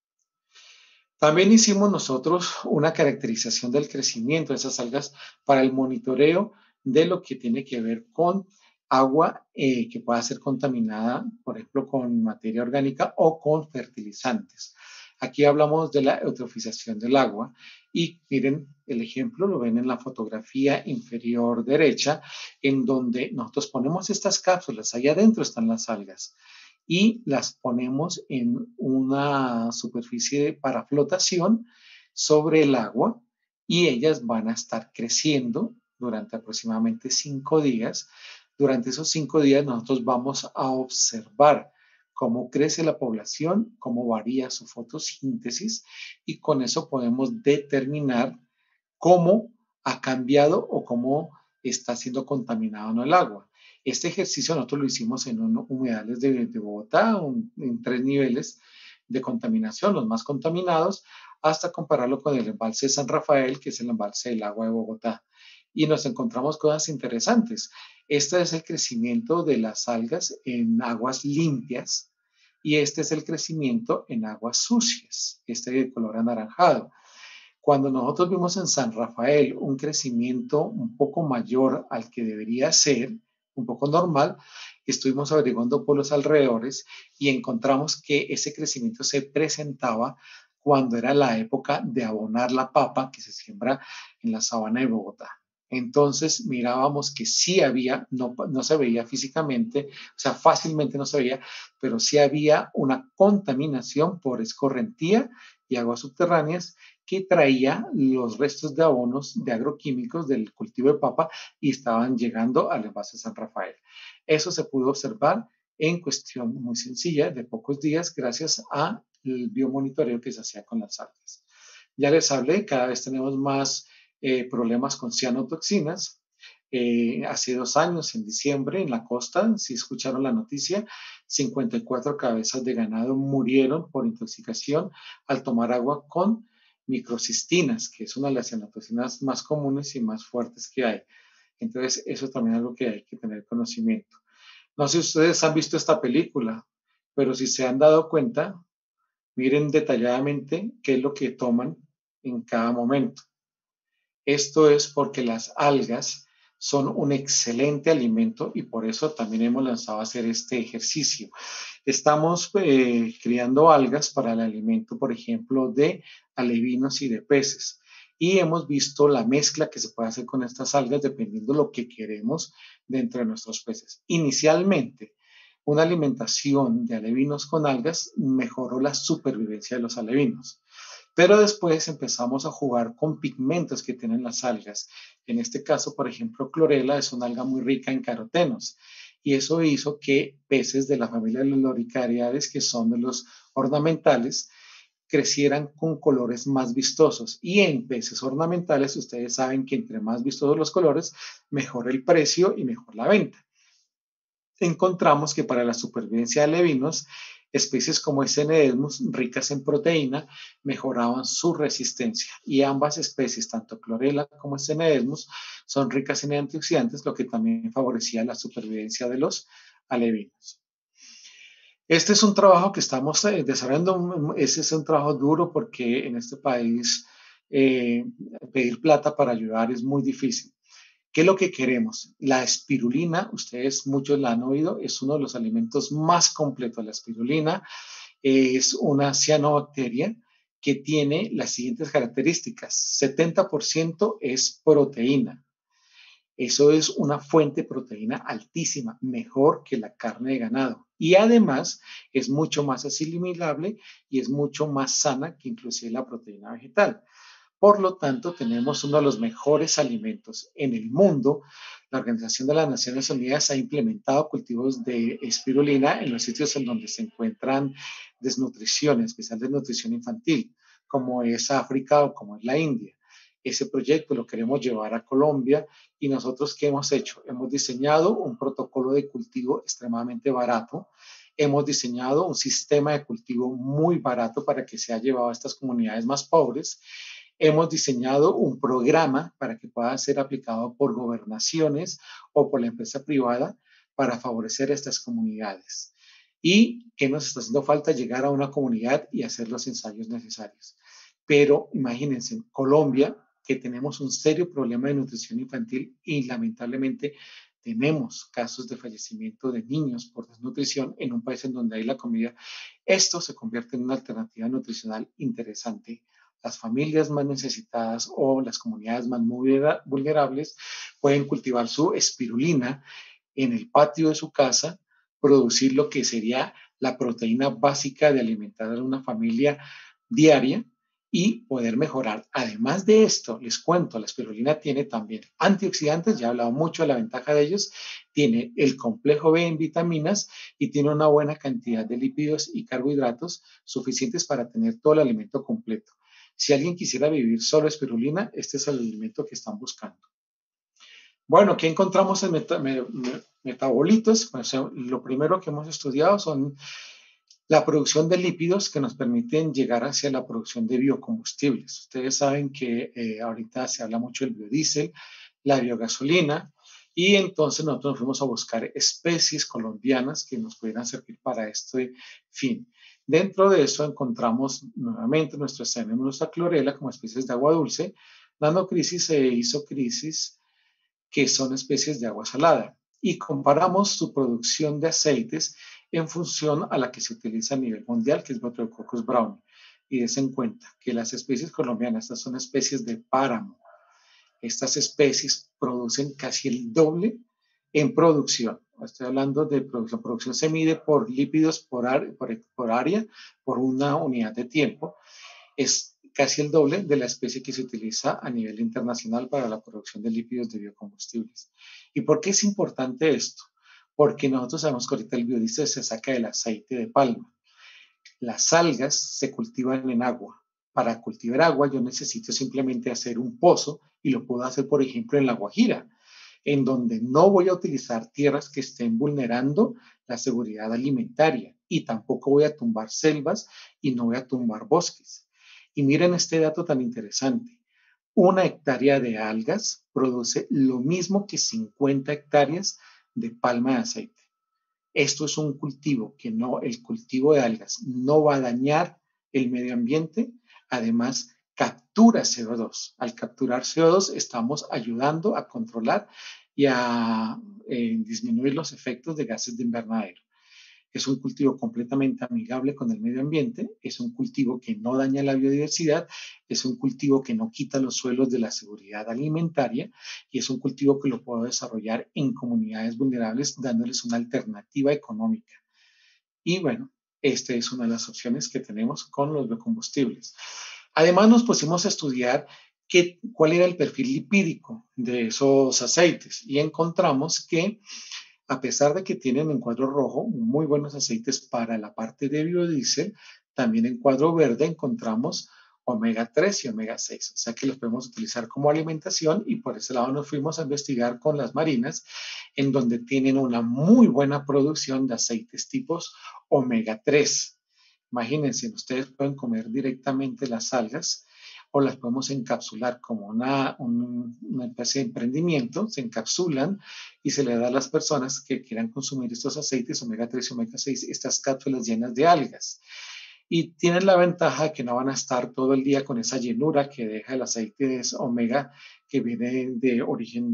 También hicimos nosotros una caracterización del crecimiento de esas algas para el monitoreo de lo que tiene que ver con agua que pueda ser contaminada, por ejemplo, con materia orgánica o con fertilizantes. Aquí hablamos de la eutrofización del agua y miren el ejemplo, lo ven en la fotografía inferior derecha, en donde nosotros ponemos estas cápsulas, allá adentro están las algas y las ponemos en una superficie para flotación sobre el agua y ellas van a estar creciendo durante aproximadamente 5 días. Durante esos 5 días nosotros vamos a observar cómo crece la población, cómo varía su fotosíntesis y con eso podemos determinar cómo ha cambiado o cómo está siendo contaminado o no el agua. Este ejercicio nosotros lo hicimos en humedales de Bogotá, en 3 niveles de contaminación, los más contaminados, hasta compararlo con el embalse de San Rafael, que es el embalse del agua de Bogotá. Y nos encontramos cosas interesantes. Este es el crecimiento de las algas en aguas limpias y este es el crecimiento en aguas sucias, este de color anaranjado. Cuando nosotros vimos en San Rafael un crecimiento un poco mayor al que debería ser, un poco normal, estuvimos averiguando por los alrededores y encontramos que ese crecimiento se presentaba cuando era la época de abonar la papa que se siembra en la sabana de Bogotá. Entonces mirábamos que sí había, no se veía físicamente, o sea, fácilmente no se veía, pero sí había una contaminación por escorrentía y aguas subterráneas que traía los restos de abonos de agroquímicos del cultivo de papa y estaban llegando al envase San Rafael. Eso se pudo observar en cuestión muy sencilla de pocos días gracias al biomonitoreo que se hacía con las algas. Ya les hablé, cada vez tenemos más problemas con cianotoxinas. Hace 2 años, en diciembre, en la costa, si escucharon la noticia, 54 cabezas de ganado murieron por intoxicación al tomar agua con microcistinas, que es una de las cianotoxinas más comunes y más fuertes que hay. Entonces, eso también es algo que hay que tener conocimiento. No sé si ustedes han visto esta película, pero si se han dado cuenta, miren detalladamente qué es lo que toman en cada momento. Esto es porque las algas son un excelente alimento y por eso también hemos lanzado a hacer este ejercicio. Estamos criando algas para el alimento, por ejemplo, de alevinos y de peces. Y hemos visto la mezcla que se puede hacer con estas algas dependiendo de lo que queremos dentro de nuestros peces. Inicialmente, una alimentación de alevinos con algas mejoró la supervivencia de los alevinos. Pero después empezamos a jugar con pigmentos que tienen las algas. En este caso, por ejemplo, clorela es una alga muy rica en carotenos. Y eso hizo que peces de la familia de los loricariidaes, que son de los ornamentales, crecieran con colores más vistosos. Y en peces ornamentales, ustedes saben que entre más vistosos los colores, mejor el precio y mejor la venta. Encontramos que para la supervivencia de alevinos, especies como Esenedesmus, ricas en proteína, mejoraban su resistencia. Y ambas especies, tanto clorela como Esenedesmus, son ricas en antioxidantes, lo que también favorecía la supervivencia de los alevinos. Este es un trabajo que estamos desarrollando. Ese es un trabajo duro porque en este país pedir plata para ayudar es muy difícil. ¿Qué es lo que queremos? La espirulina, ustedes muchos la han oído, es uno de los alimentos más completos. La espirulina es una cianobacteria que tiene las siguientes características. 70% es proteína. Eso es una fuente de proteína altísima, mejor que la carne de ganado. Y además es mucho más asimilable y es mucho más sana que inclusive la proteína vegetal. Por lo tanto, tenemos uno de los mejores alimentos en el mundo. La Organización de las Naciones Unidas ha implementado cultivos de espirulina en los sitios en donde se encuentran desnutrición, en especial desnutrición infantil, como es África o como es la India. Ese proyecto lo queremos llevar a Colombia y nosotros, ¿qué hemos hecho? Hemos diseñado un protocolo de cultivo extremadamente barato. Hemos diseñado un sistema de cultivo muy barato para que sea llevado a estas comunidades más pobres. Hemos diseñado un programa para que pueda ser aplicado por gobernaciones o por la empresa privada para favorecer a estas comunidades. ¿Y qué nos está haciendo falta? Llegar a una comunidad y hacer los ensayos necesarios. Pero imagínense, en Colombia, que tenemos un serio problema de nutrición infantil y lamentablemente tenemos casos de fallecimiento de niños por desnutrición en un país en donde hay la comida. Esto se convierte en una alternativa nutricional interesante. Las familias más necesitadas o las comunidades más vulnerables pueden cultivar su espirulina en el patio de su casa, producir lo que sería la proteína básica de alimentar a una familia diaria y poder mejorar. Además de esto, les cuento, la espirulina tiene también antioxidantes, ya he hablado mucho de la ventaja de ellos, tiene el complejo B en vitaminas y tiene una buena cantidad de lípidos y carbohidratos suficientes para tener todo el alimento completo. Si alguien quisiera vivir solo espirulina, este es el alimento que están buscando. Bueno, ¿qué encontramos en metabolitos? Pues, lo primero que hemos estudiado son la producción de lípidos que nos permiten llegar hacia la producción de biocombustibles. Ustedes saben que ahorita se habla mucho del biodiesel, la biogasolina, y entonces nosotros nos fuimos a buscar especies colombianas que nos pudieran servir para este fin. Dentro de eso encontramos nuevamente tenemos nuestra clorela como especies de agua dulce, nanocrisis e isocrisis, que son especies de agua salada, y comparamos su producción de aceites en función a la que se utiliza a nivel mundial, que es Botryococcus brownie. Y des en cuenta que las especies colombianas, estas son especies de páramo. Estas especies producen casi el doble en producción. Estoy hablando de producción. Producción se mide por lípidos por área, por una unidad de tiempo. es casi el doble de la especie que se utiliza a nivel internacional para la producción de lípidos de biocombustibles. ¿Y por qué es importante esto? Porque nosotros sabemos que ahorita el biodiesel se saca del aceite de palma. Las algas se cultivan en agua. Para cultivar agua yo necesito simplemente hacer un pozo y lo puedo hacer, por ejemplo, en La Guajira, en donde no voy a utilizar tierras que estén vulnerando la seguridad alimentaria y tampoco voy a tumbar selvas y no voy a tumbar bosques. Y miren este dato tan interesante. 1 hectárea de algas produce lo mismo que 50 hectáreas de palma de aceite. Esto es un cultivo que no, el cultivo de algas no va a dañar el medio ambiente, además captura CO2. Al capturar CO2 estamos ayudando a controlar y a disminuir los efectos de gases de invernadero. Es un cultivo completamente amigable con el medio ambiente, es un cultivo que no daña la biodiversidad, es un cultivo que no quita los suelos de la seguridad alimentaria y es un cultivo que lo puedo desarrollar en comunidades vulnerables dándoles una alternativa económica. Y bueno, esta es una de las opciones que tenemos con los biocombustibles. Además nos pusimos a estudiar cuál era el perfil lipídico de esos aceites y encontramos que a pesar de que tienen en cuadro rojo muy buenos aceites para la parte de biodiesel, también en cuadro verde encontramos omega 3 y omega 6, o sea que los podemos utilizar como alimentación y por ese lado nos fuimos a investigar con las marinas, en donde tienen una muy buena producción de aceites tipos omega 3. Imagínense, ustedes pueden comer directamente las algas o las podemos encapsular como una especie de emprendimiento, se encapsulan y se le da a las personas que quieran consumir estos aceites omega 3 y omega 6, estas cápsulas llenas de algas. Y tienen la ventaja que no van a estar todo el día con esa llenura que deja el aceite de omega que viene de origen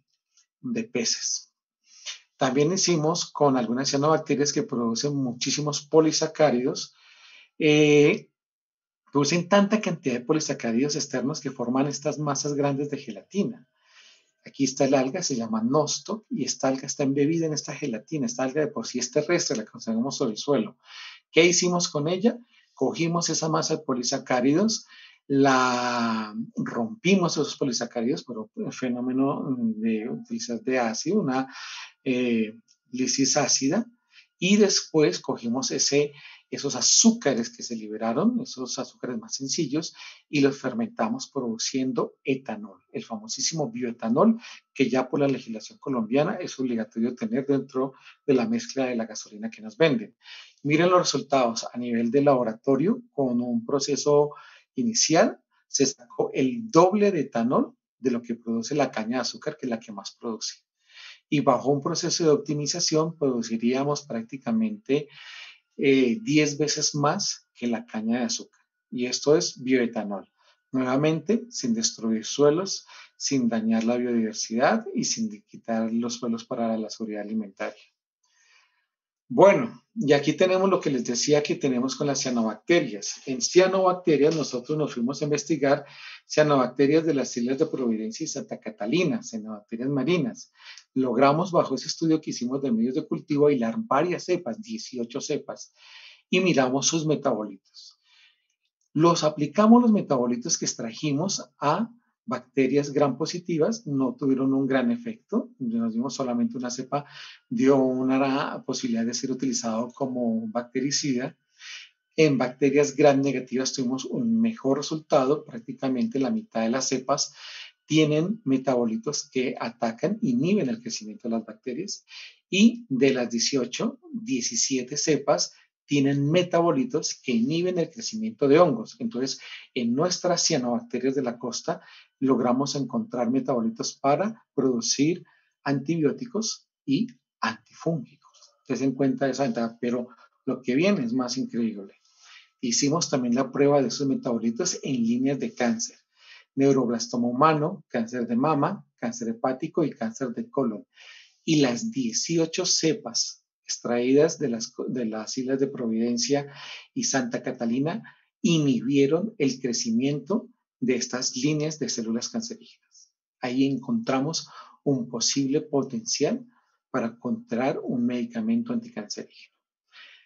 de peces. También hicimos con algunas cianobacterias que producen muchísimos polisacáridos, producen tanta cantidad de polisacáridos externos que forman estas masas grandes de gelatina. Aquí está el alga, se llama nosto, y esta alga está embebida en esta gelatina. Esta alga de por sí es terrestre, la conservamos sobre el suelo. ¿Qué hicimos con ella? Cogimos esa masa de polisacáridos, la rompimos esos polisacáridos por un fenómeno de utilizar de ácido, una lisis ácida, y después cogimos esos azúcares que se liberaron, esos azúcares más sencillos, y los fermentamos produciendo etanol, el famosísimo bioetanol, que ya por la legislación colombiana es obligatorio tener dentro de la mezcla de la gasolina que nos venden. Miren los resultados a nivel de laboratorio, con un proceso inicial, se sacó el doble de etanol de lo que produce la caña de azúcar, que es la que más produce. Y bajo un proceso de optimización produciríamos prácticamente 10 veces más que la caña de azúcar. Y esto es bioetanol. Nuevamente, sin destruir suelos, sin dañar la biodiversidad y sin quitar los suelos para la seguridad alimentaria. Bueno, y aquí tenemos lo que les decía que tenemos con las cianobacterias. En cianobacterias nosotros nos fuimos a investigar cianobacterias de las islas de Providencia y Santa Catalina, cianobacterias marinas. Logramos bajo ese estudio que hicimos de medios de cultivo aislar varias cepas, 18 cepas, y miramos sus metabolitos. Los aplicamos los metabolitos que extrajimos a bacterias gram positivas, no tuvieron un gran efecto, nos dimos solamente una cepa, dio una posibilidad de ser utilizado como bactericida. En bacterias gram negativas tuvimos un mejor resultado, prácticamente la mitad de las cepas tienen metabolitos que atacan, inhiben el crecimiento de las bacterias y de las 18, 17 cepas tienen metabolitos que inhiben el crecimiento de hongos. Entonces, en nuestras cianobacterias de la costa logramos encontrar metabolitos para producir antibióticos y antifúngicos. Entonces, en cuenta esa ventaja, pero lo que viene es más increíble. Hicimos también la prueba de esos metabolitos en líneas de cáncer: neuroblastoma humano, cáncer de mama, cáncer hepático y cáncer de colon. Y las 18 cepas extraídas de las islas de Providencia y Santa Catalina inhibieron el crecimiento de estas líneas de células cancerígenas. Ahí encontramos un posible potencial para encontrar un medicamento anticancerígeno.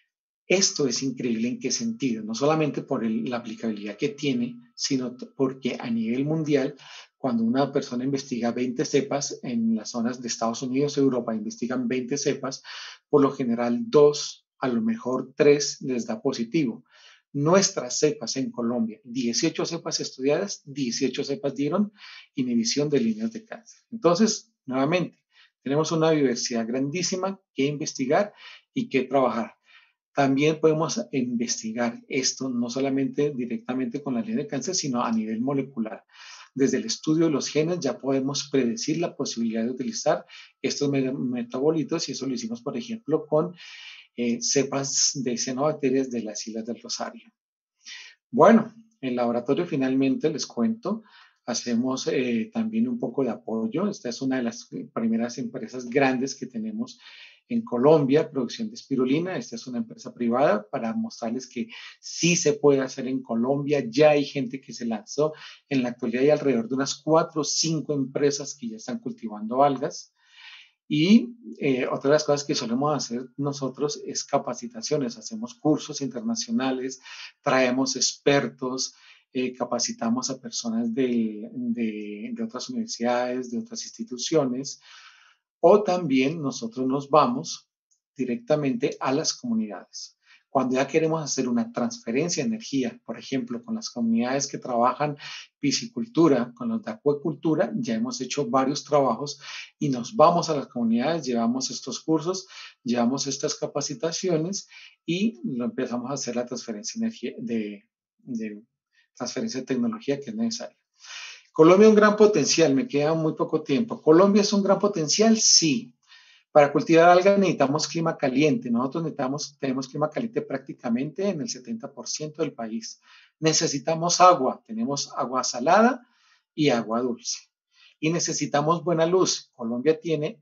Esto es increíble. ¿En qué sentido? No solamente por la aplicabilidad que tiene, sino porque a nivel mundial, cuando una persona investiga 20 cepas en las zonas de Estados Unidos, Europa, investigan 20 cepas, por lo general 2, a lo mejor 3 les da positivo. Nuestras cepas en Colombia, 18 cepas estudiadas, 18 cepas dieron inhibición de líneas de cáncer. Entonces, nuevamente, tenemos una diversidad grandísima que investigar y que trabajar. También podemos investigar esto no solamente directamente con la línea de cáncer, sino a nivel molecular. Desde el estudio de los genes ya podemos predecir la posibilidad de utilizar estos metabolitos y eso lo hicimos, por ejemplo, con cepas de cianobacterias de las Islas del Rosario. Bueno, en el laboratorio finalmente les cuento, hacemos también un poco de apoyo. Esta es una de las primeras empresas grandes que tenemos en Colombia, producción de espirulina. Esta es una empresa privada para mostrarles que sí se puede hacer en Colombia. Ya hay gente que se lanzó. En la actualidad hay alrededor de unas 4 o 5 empresas que ya están cultivando algas. Y otra de las cosas que solemos hacer nosotros es capacitaciones, hacemos cursos internacionales, traemos expertos, capacitamos a personas de otras universidades, de otras instituciones, o también nosotros nos vamos directamente a las comunidades. Cuando ya queremos hacer una transferencia de energía, por ejemplo, con las comunidades que trabajan piscicultura, con los de acuicultura, ya hemos hecho varios trabajos y nos vamos a las comunidades, llevamos estos cursos, llevamos estas capacitaciones y lo empezamos a hacer la transferencia de energía, de transferencia de tecnología que es necesaria. Colombia es un gran potencial, me queda muy poco tiempo. ¿Colombia es un gran potencial? Sí. Para cultivar algas necesitamos clima caliente. Nosotros tenemos clima caliente prácticamente en el 70% del país. Necesitamos agua. Tenemos agua salada y agua dulce. Y necesitamos buena luz. Colombia tiene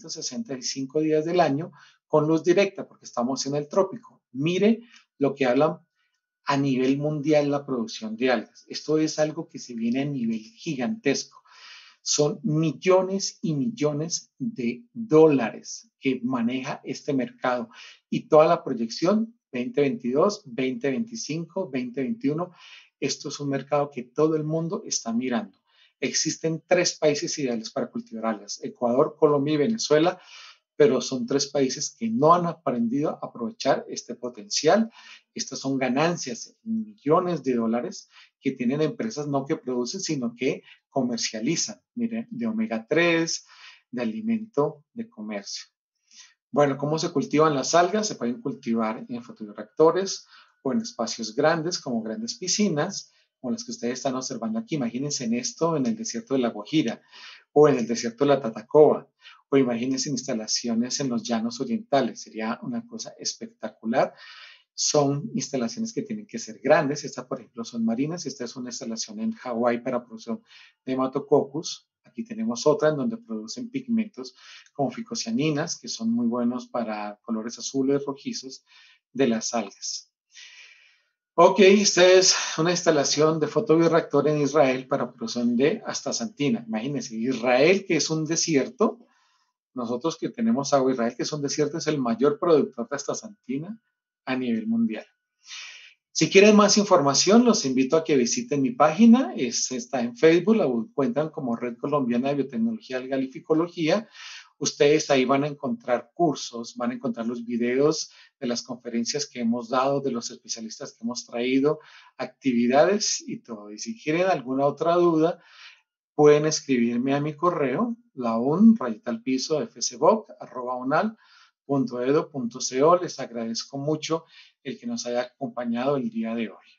365 días del año con luz directa porque estamos en el trópico. Mire lo que hablan a nivel mundial la producción de algas. Esto es algo que se viene a nivel gigantesco. Son millones y millones de dólares que maneja este mercado y toda la proyección 2022, 2025, 2021. Esto es un mercado que todo el mundo está mirando. Existen 3 países ideales para cultivar algas: Ecuador, Colombia y Venezuela, pero son 3 países que no han aprendido a aprovechar este potencial. Estas son ganancias en millones de dólares que tienen empresas no que producen, sino que comercializan, miren, de omega 3, de alimento, de comercio. Bueno, ¿cómo se cultivan las algas? Se pueden cultivar en fotobioreactores o en espacios grandes, como grandes piscinas, como las que ustedes están observando aquí. Imagínense en esto en el desierto de La Guajira o en el desierto de la Tatacoa, o imagínense instalaciones en los llanos orientales. Sería una cosa espectacular. Son instalaciones que tienen que ser grandes. Estas, por ejemplo, son marinas. Esta es una instalación en Hawái para producción de Hematococcus. Aquí tenemos otra en donde producen pigmentos como ficocianinas, que son muy buenos para colores azules, rojizos de las algas. Ok, esta es una instalación de fotobioreactor en Israel para producción de astaxantina. Imagínense, Israel, que es un desierto, nosotros que tenemos agua, Israel, que es un desierto, es el mayor productor de astaxantina a nivel mundial. Si quieren más información, los invito a que visiten mi página. Está en Facebook, la encuentran como Red Colombiana de Biotecnología Algal y Ficología. Ustedes ahí van a encontrar cursos, van a encontrar los videos de las conferencias que hemos dado, de los especialistas que hemos traído, actividades y todo. Y si quieren alguna otra duda, pueden escribirme a mi correo, laun@fcboc.unal.edu.co. Les agradezco mucho el que nos haya acompañado el día de hoy.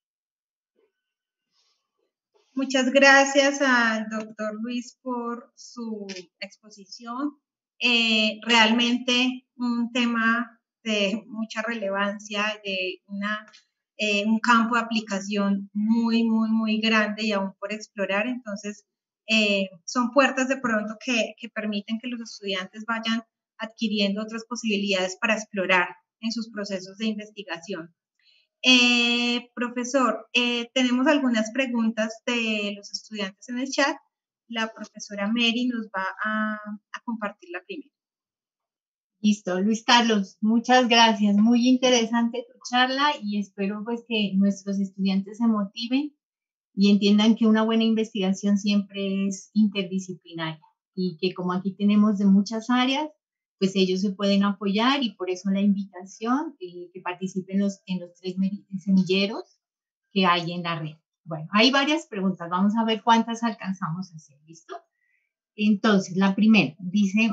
Muchas gracias al doctor Luis por su exposición. Realmente un tema de mucha relevancia, de un campo de aplicación muy, muy, muy grande y aún por explorar. Entonces, son puertas de pronto que permiten que los estudiantes vayan adquiriendo otras posibilidades para explorar en sus procesos de investigación. Profesor, tenemos algunas preguntas de los estudiantes en el chat. La profesora Mary nos va a compartir la primera. Listo, Luis Carlos, muchas gracias. Muy interesante tu charla y espero pues que nuestros estudiantes se motiven y entiendan que una buena investigación siempre es interdisciplinaria y que como aquí tenemos de muchas áreas, pues ellos se pueden apoyar y por eso la invitación que participen en los tres semilleros que hay en la red. Bueno, hay varias preguntas, vamos a ver cuántas alcanzamos a hacer, ¿listo? Entonces, la primera dice,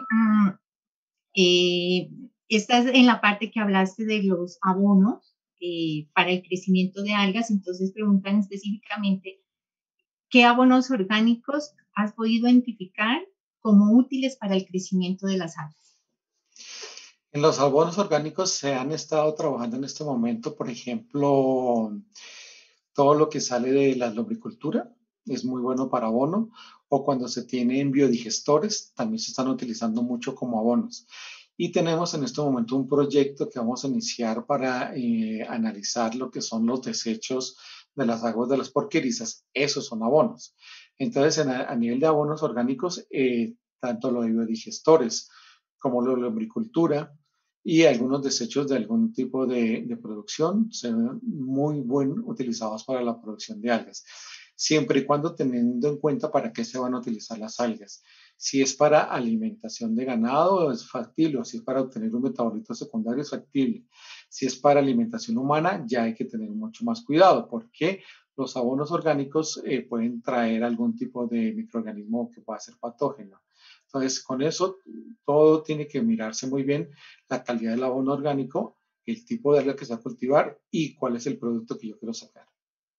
esta es en la parte que hablaste de los abonos para el crecimiento de algas, entonces preguntan específicamente, ¿qué abonos orgánicos has podido identificar como útiles para el crecimiento de las algas? En los abonos orgánicos se han estado trabajando en este momento, por ejemplo, todo lo que sale de la lombricultura es muy bueno para abono, o cuando se tienen biodigestores, también se están utilizando mucho como abonos. Y tenemos en este momento un proyecto que vamos a iniciar para analizar lo que son los desechos de las aguas de las porquerizas. Esos son abonos. Entonces, a nivel de abonos orgánicos, tanto lo de biodigestores como lo de lombricultura, y algunos desechos de algún tipo de producción se ven muy bien utilizados para la producción de algas, siempre y cuando teniendo en cuenta para qué se van a utilizar las algas. Si es para alimentación de ganado, es factible, o si es para obtener un metabolito secundario, es factible. Si es para alimentación humana, ya hay que tener mucho más cuidado, porque los abonos orgánicos pueden traer algún tipo de microorganismo que pueda ser patógeno. Entonces, con eso, todo tiene que mirarse muy bien, la calidad del abono orgánico, el tipo de alga que se va a cultivar y cuál es el producto que yo quiero sacar.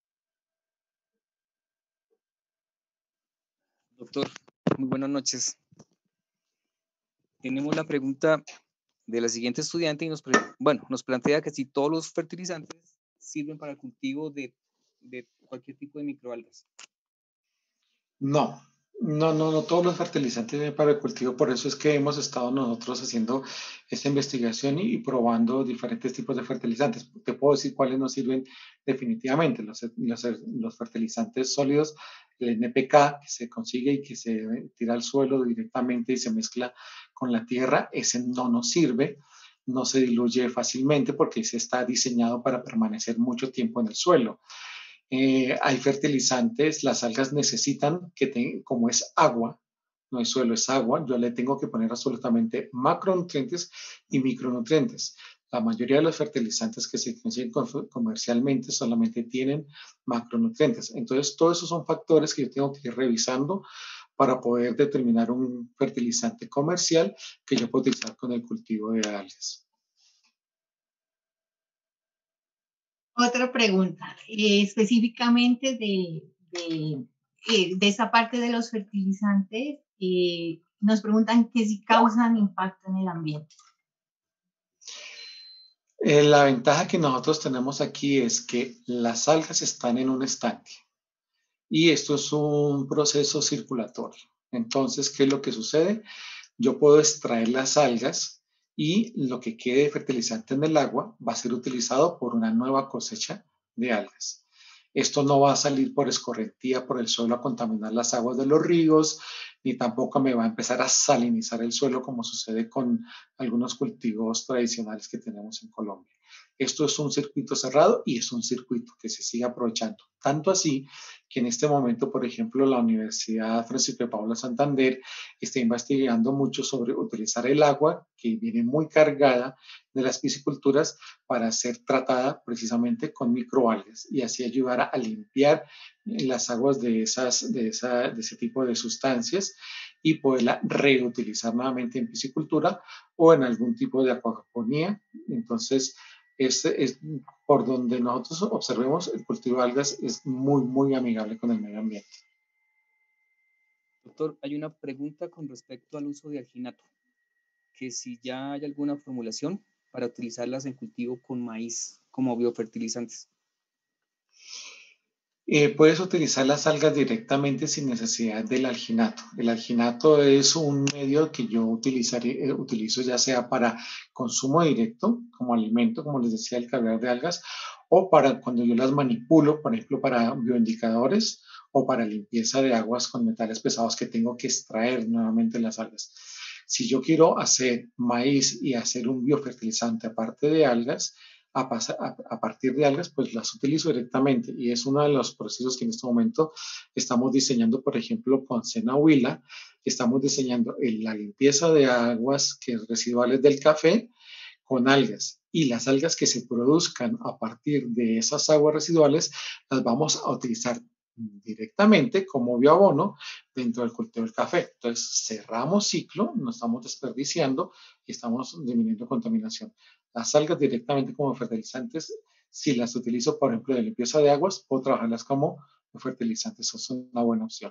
Doctor, muy buenas noches. Tenemos la pregunta de la siguiente estudiante y nos plantea que si todos los fertilizantes sirven para el cultivo de cualquier tipo de microalgas. No, no todos los fertilizantes vienen para el cultivo, por eso es que hemos estado nosotros haciendo esta investigación y probando diferentes tipos de fertilizantes. Te puedo decir cuáles no sirven definitivamente. Los fertilizantes sólidos, el NPK que se consigue y que se tira al suelo directamente y se mezcla con la tierra, ese no nos sirve, no se diluye fácilmente porque ese está diseñado para permanecer mucho tiempo en el suelo. Hay fertilizantes, las algas necesitan como es agua, no es suelo, es agua, yo le tengo que poner absolutamente macronutrientes y micronutrientes. La mayoría de los fertilizantes que se consiguen comercialmente solamente tienen macronutrientes. Entonces, todos esos son factores que yo tengo que ir revisando para poder determinar un fertilizante comercial que yo puedo utilizar con el cultivo de algas. Otra pregunta, específicamente de esa parte de los fertilizantes, nos preguntan que si causan impacto en el ambiente. La ventaja que nosotros tenemos aquí es que las algas están en un estanque y esto es un proceso circulatorio. Entonces, ¿qué es lo que sucede? Yo puedo extraer las algas y lo que quede de fertilizante en el agua va a ser utilizado por una nueva cosecha de algas. Esto no va a salir por escorrentía por el suelo a contaminar las aguas de los ríos, ni tampoco me va a empezar a salinizar el suelo como sucede con algunos cultivos tradicionales que tenemos en Colombia. Esto es un circuito cerrado y es un circuito que se sigue aprovechando. Tanto así que en este momento, por ejemplo, la Universidad Francisco de Paula Santander está investigando mucho sobre utilizar el agua que viene muy cargada de las pisciculturas para ser tratada precisamente con microalgas y así ayudar a limpiar las aguas de ese tipo de sustancias y poderla reutilizar nuevamente en piscicultura o en algún tipo de acuaponía. Entonces, es por donde nosotros observemos el cultivo de algas es muy amigable con el medio ambiente. Doctor, hay una pregunta con respecto al uso de alginato, que si ya hay alguna formulación para utilizarlas en cultivo con maíz como biofertilizantes. Puedes utilizar las algas directamente sin necesidad del alginato. El alginato es un medio que yo utilizo ya sea para consumo directo, como alimento, como les decía, el caviar de algas, o para cuando yo las manipulo, por ejemplo, para bioindicadores o para limpieza de aguas con metales pesados que tengo que extraer nuevamente las algas. Si yo quiero hacer maíz y hacer un biofertilizante aparte de algas, a partir de algas, pues las utilizo directamente y es uno de los procesos que en este momento estamos diseñando, por ejemplo, con Senahuila, estamos diseñando la limpieza de aguas residuales del café con algas y las algas que se produzcan a partir de esas aguas residuales las vamos a utilizar directamente como bioabono dentro del cultivo del café. Entonces cerramos ciclo, no estamos desperdiciando y estamos disminuyendo contaminación. Las algas directamente como fertilizantes, si las utilizo, por ejemplo, de limpieza de aguas, puedo trabajarlas como fertilizantes. Eso es una buena opción.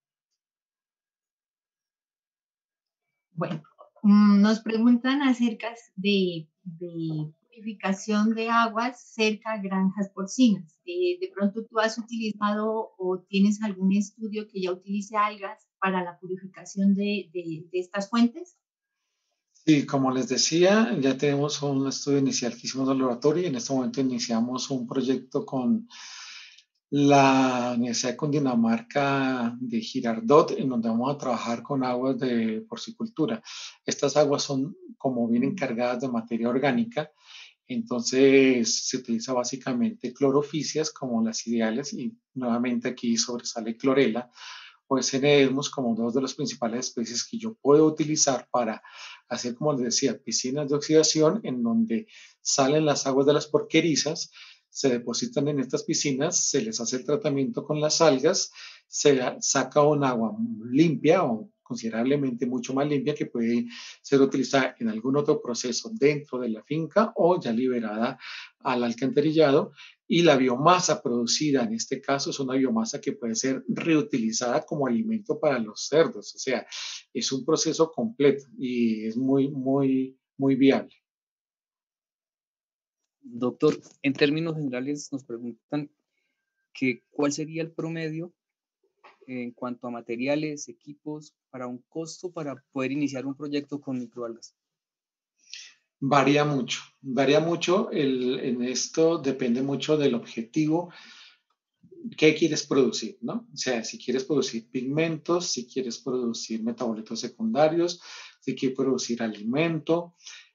Bueno, nos preguntan acerca de purificación de aguas cerca a granjas porcinas. De pronto tú has utilizado o tienes algún estudio que ya utilice algas para la purificación de estas fuentes. Sí, como les decía, ya tenemos un estudio inicial que hicimos en el laboratorio y en este momento iniciamos un proyecto con la Universidad de Cundinamarca de Girardot, en donde vamos a trabajar con aguas de porcicultura. Estas aguas son como vienen cargadas de materia orgánica, entonces se utiliza básicamente cloroficias como las ideales y nuevamente aquí sobresale clorela o SNESMOS como dos de las principales especies que yo puedo utilizar para hacer, como les decía, piscinas de oxidación en donde salen las aguas de las porquerizas, se depositan en estas piscinas, se les hace el tratamiento con las algas, se saca un agua limpia o considerablemente mucho más limpia que puede ser utilizada en algún otro proceso dentro de la finca o ya liberada al alcantarillado. Y la biomasa producida en este caso es una biomasa que puede ser reutilizada como alimento para los cerdos. O sea, es un proceso completo y es muy viable. Doctor, en términos generales nos preguntan que cuál sería el promedio en cuanto a materiales, equipos, para un costo para poder iniciar un proyecto con microalgas. Varía mucho. En esto depende mucho del objetivo. ¿Qué quieres producir? ¿No? O sea, si quieres producir pigmentos, si quieres producir metabolitos secundarios, si quieres producir alimento.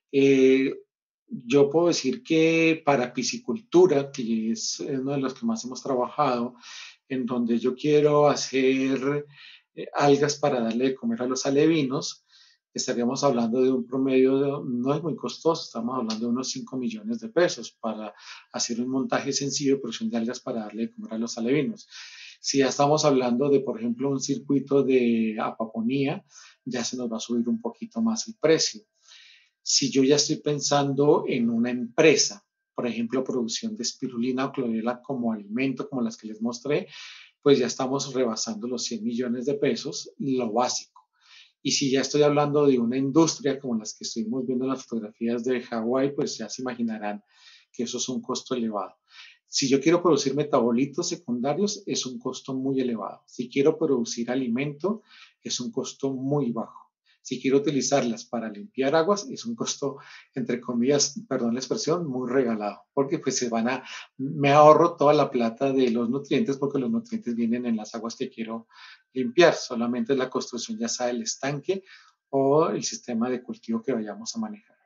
Yo puedo decir que para piscicultura, que es uno de los que más hemos trabajado, en donde yo quiero hacer algas para darle de comer a los alevinos, estaríamos hablando de un promedio, no es muy costoso, estamos hablando de unos 5 millones de pesos para hacer un montaje sencillo de producción de algas para darle de comer a los alevinos. Si ya estamos hablando de, por ejemplo, un circuito de apaponía, ya se nos va a subir un poquito más el precio. Si yo ya estoy pensando en una empresa, por ejemplo, producción de espirulina o clorela como alimento, como las que les mostré, pues ya estamos rebasando los 100 millones de pesos, lo básico. Y si ya estoy hablando de una industria como las que estuvimos viendo en las fotografías de Hawái, pues ya se imaginarán que eso es un costo elevado. Si yo quiero producir metabolitos secundarios, es un costo muy elevado. Si quiero producir alimento, es un costo muy bajo. Si quiero utilizarlas para limpiar aguas, es un costo, entre comillas, perdón la expresión, muy regalado, porque pues me ahorro toda la plata de los nutrientes, porque los nutrientes vienen en las aguas que quiero limpiar. Solamente es la construcción, ya sea el estanque o el sistema de cultivo que vayamos a manejar.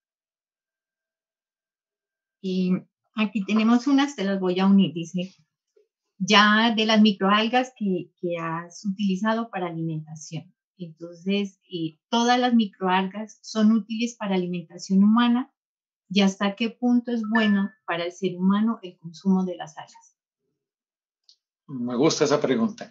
Y aquí tenemos unas, te las voy a unir, dice, ya de las microalgas que has utilizado para alimentación. Entonces, todas las microalgas son útiles para alimentación humana y hasta qué punto es bueno para el ser humano el consumo de las algas. Me gusta esa pregunta.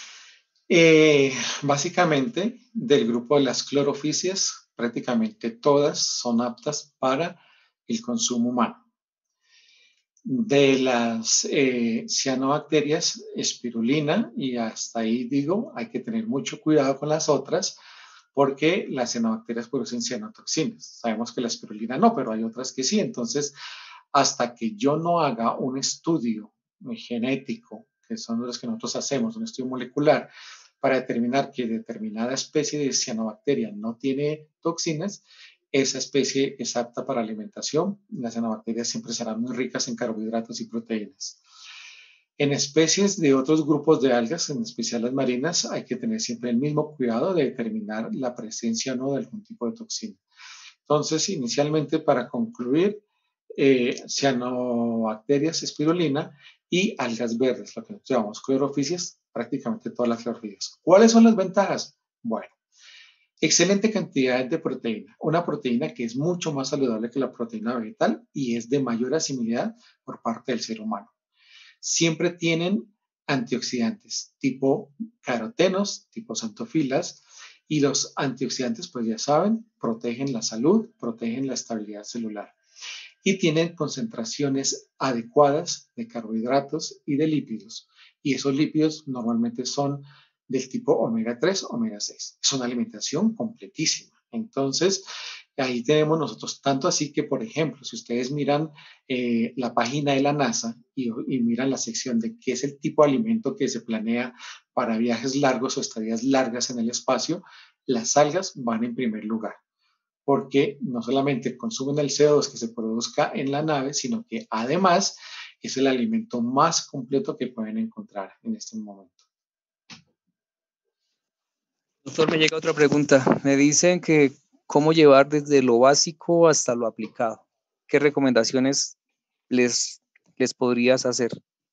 Básicamente, del grupo de las cloroficias, prácticamente todas son aptas para el consumo humano. De las cianobacterias, espirulina, y hasta ahí digo, hay que tener mucho cuidado con las otras, porque las cianobacterias producen cianotoxinas. Sabemos que la espirulina no, pero hay otras que sí. Entonces, hasta que yo no haga un estudio genético, que son los que nosotros hacemos, un estudio molecular, para determinar que determinada especie de cianobacteria no tiene toxinas, esa especie es apta para alimentación. Las cianobacterias siempre serán muy ricas en carbohidratos y proteínas. En especies de otros grupos de algas, en especial las marinas, hay que tener siempre el mismo cuidado de determinar la presencia o no de algún tipo de toxina. Entonces, inicialmente, para concluir, cianobacterias, espirulina y algas verdes, lo que nosotros llamamos clorofisias, prácticamente todas las clorofisias. ¿Cuáles son las ventajas? Bueno, excelente cantidad de proteína, una proteína que es mucho más saludable que la proteína vegetal y es de mayor asimilidad por parte del ser humano. Siempre tienen antioxidantes tipo carotenos, tipo xantofilas, y los antioxidantes, pues ya saben, protegen la salud, protegen la estabilidad celular y tienen concentraciones adecuadas de carbohidratos y de lípidos. Y esos lípidos normalmente son del tipo omega 3, omega 6. Es una alimentación completísima. Entonces, ahí tenemos nosotros, tanto así que, por ejemplo, si ustedes miran la página de la NASA y miran la sección de qué es el tipo de alimento que se planea para viajes largos o estadías largas en el espacio, las algas van en primer lugar, porque no solamente consumen el CO2 que se produzca en la nave, sino que además es el alimento más completo que pueden encontrar en este momento. Doctor, me llega otra pregunta. Me dicen que cómo llevar desde lo básico hasta lo aplicado. ¿Qué recomendaciones les podrías hacer?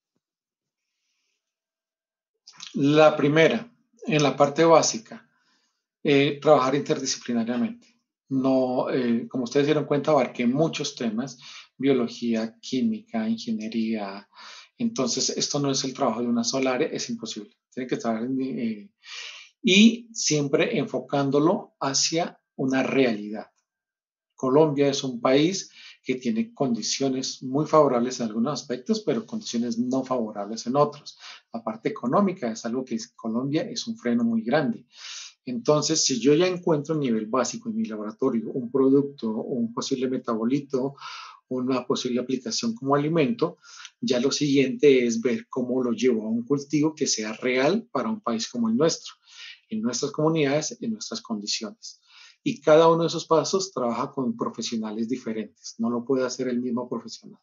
La primera, en la parte básica, trabajar interdisciplinariamente. No, como ustedes dieron cuenta, abarqué muchos temas, biología, química, ingeniería. Entonces, esto no es el trabajo de una sola área, es imposible. Tiene que trabajar y siempre enfocándolo hacia una realidad. Colombia es un país que tiene condiciones muy favorables en algunos aspectos, pero condiciones no favorables en otros. La parte económica es algo que Colombia es un freno muy grande. Entonces, si yo ya encuentro a nivel básico en mi laboratorio un producto o un posible metabolito, una posible aplicación como alimento, ya lo siguiente es ver cómo lo llevo a un cultivo que sea real para un país como el nuestro, en nuestras comunidades, en nuestras condiciones. Y cada uno de esos pasos trabaja con profesionales diferentes, no lo puede hacer el mismo profesional.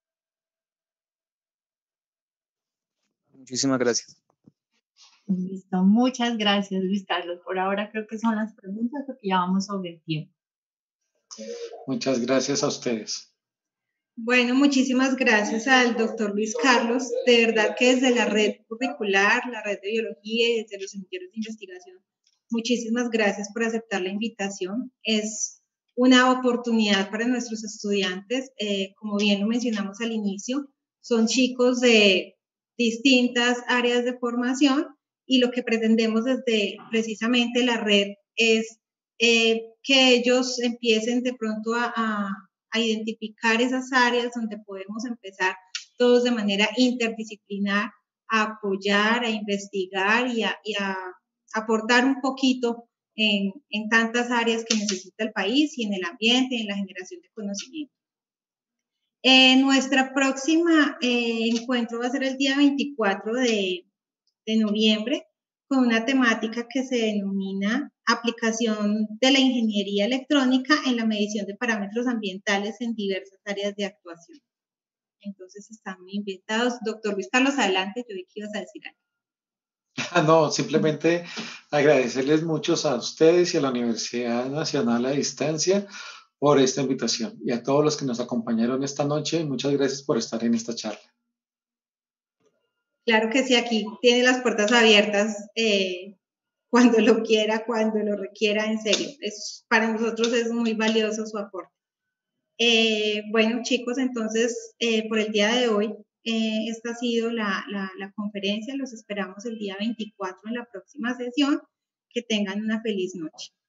Muchísimas gracias. Listo, muchas gracias, Luis Carlos. Por ahora creo que son las preguntas porque ya vamos sobre el tiempo. Muchas gracias a ustedes. Bueno, muchísimas gracias al doctor Luis Carlos. De verdad que desde la red curricular, la red de biología y desde los semilleros de investigación, muchísimas gracias por aceptar la invitación. Es una oportunidad para nuestros estudiantes. Como bien lo mencionamos al inicio, son chicos de distintas áreas de formación y lo que pretendemos desde precisamente la red es que ellos empiecen de pronto a identificar esas áreas donde podemos empezar todos de manera interdisciplinar a apoyar, a investigar y a aportar un poquito en tantas áreas que necesita el país y en el ambiente, en la generación de conocimiento. Nuestra próxima encuentro va a ser el día 24 de noviembre con una temática que se denomina aplicación de la ingeniería electrónica en la medición de parámetros ambientales en diversas áreas de actuación. Entonces están muy invitados. Doctor Luis Carlos, adelante, yo vi que ibas a decir algo. No, simplemente agradecerles mucho a ustedes y a la Universidad Nacional a Distancia por esta invitación y a todos los que nos acompañaron esta noche. Muchas gracias por estar en esta charla. Claro que sí, aquí tiene las puertas abiertas cuando lo quiera, cuando lo requiera, en serio. Para nosotros es muy valioso su aporte. Bueno, chicos, entonces, por el día de hoy, esta ha sido la conferencia. Los esperamos el día 24 en la próxima sesión. Que tengan una feliz noche.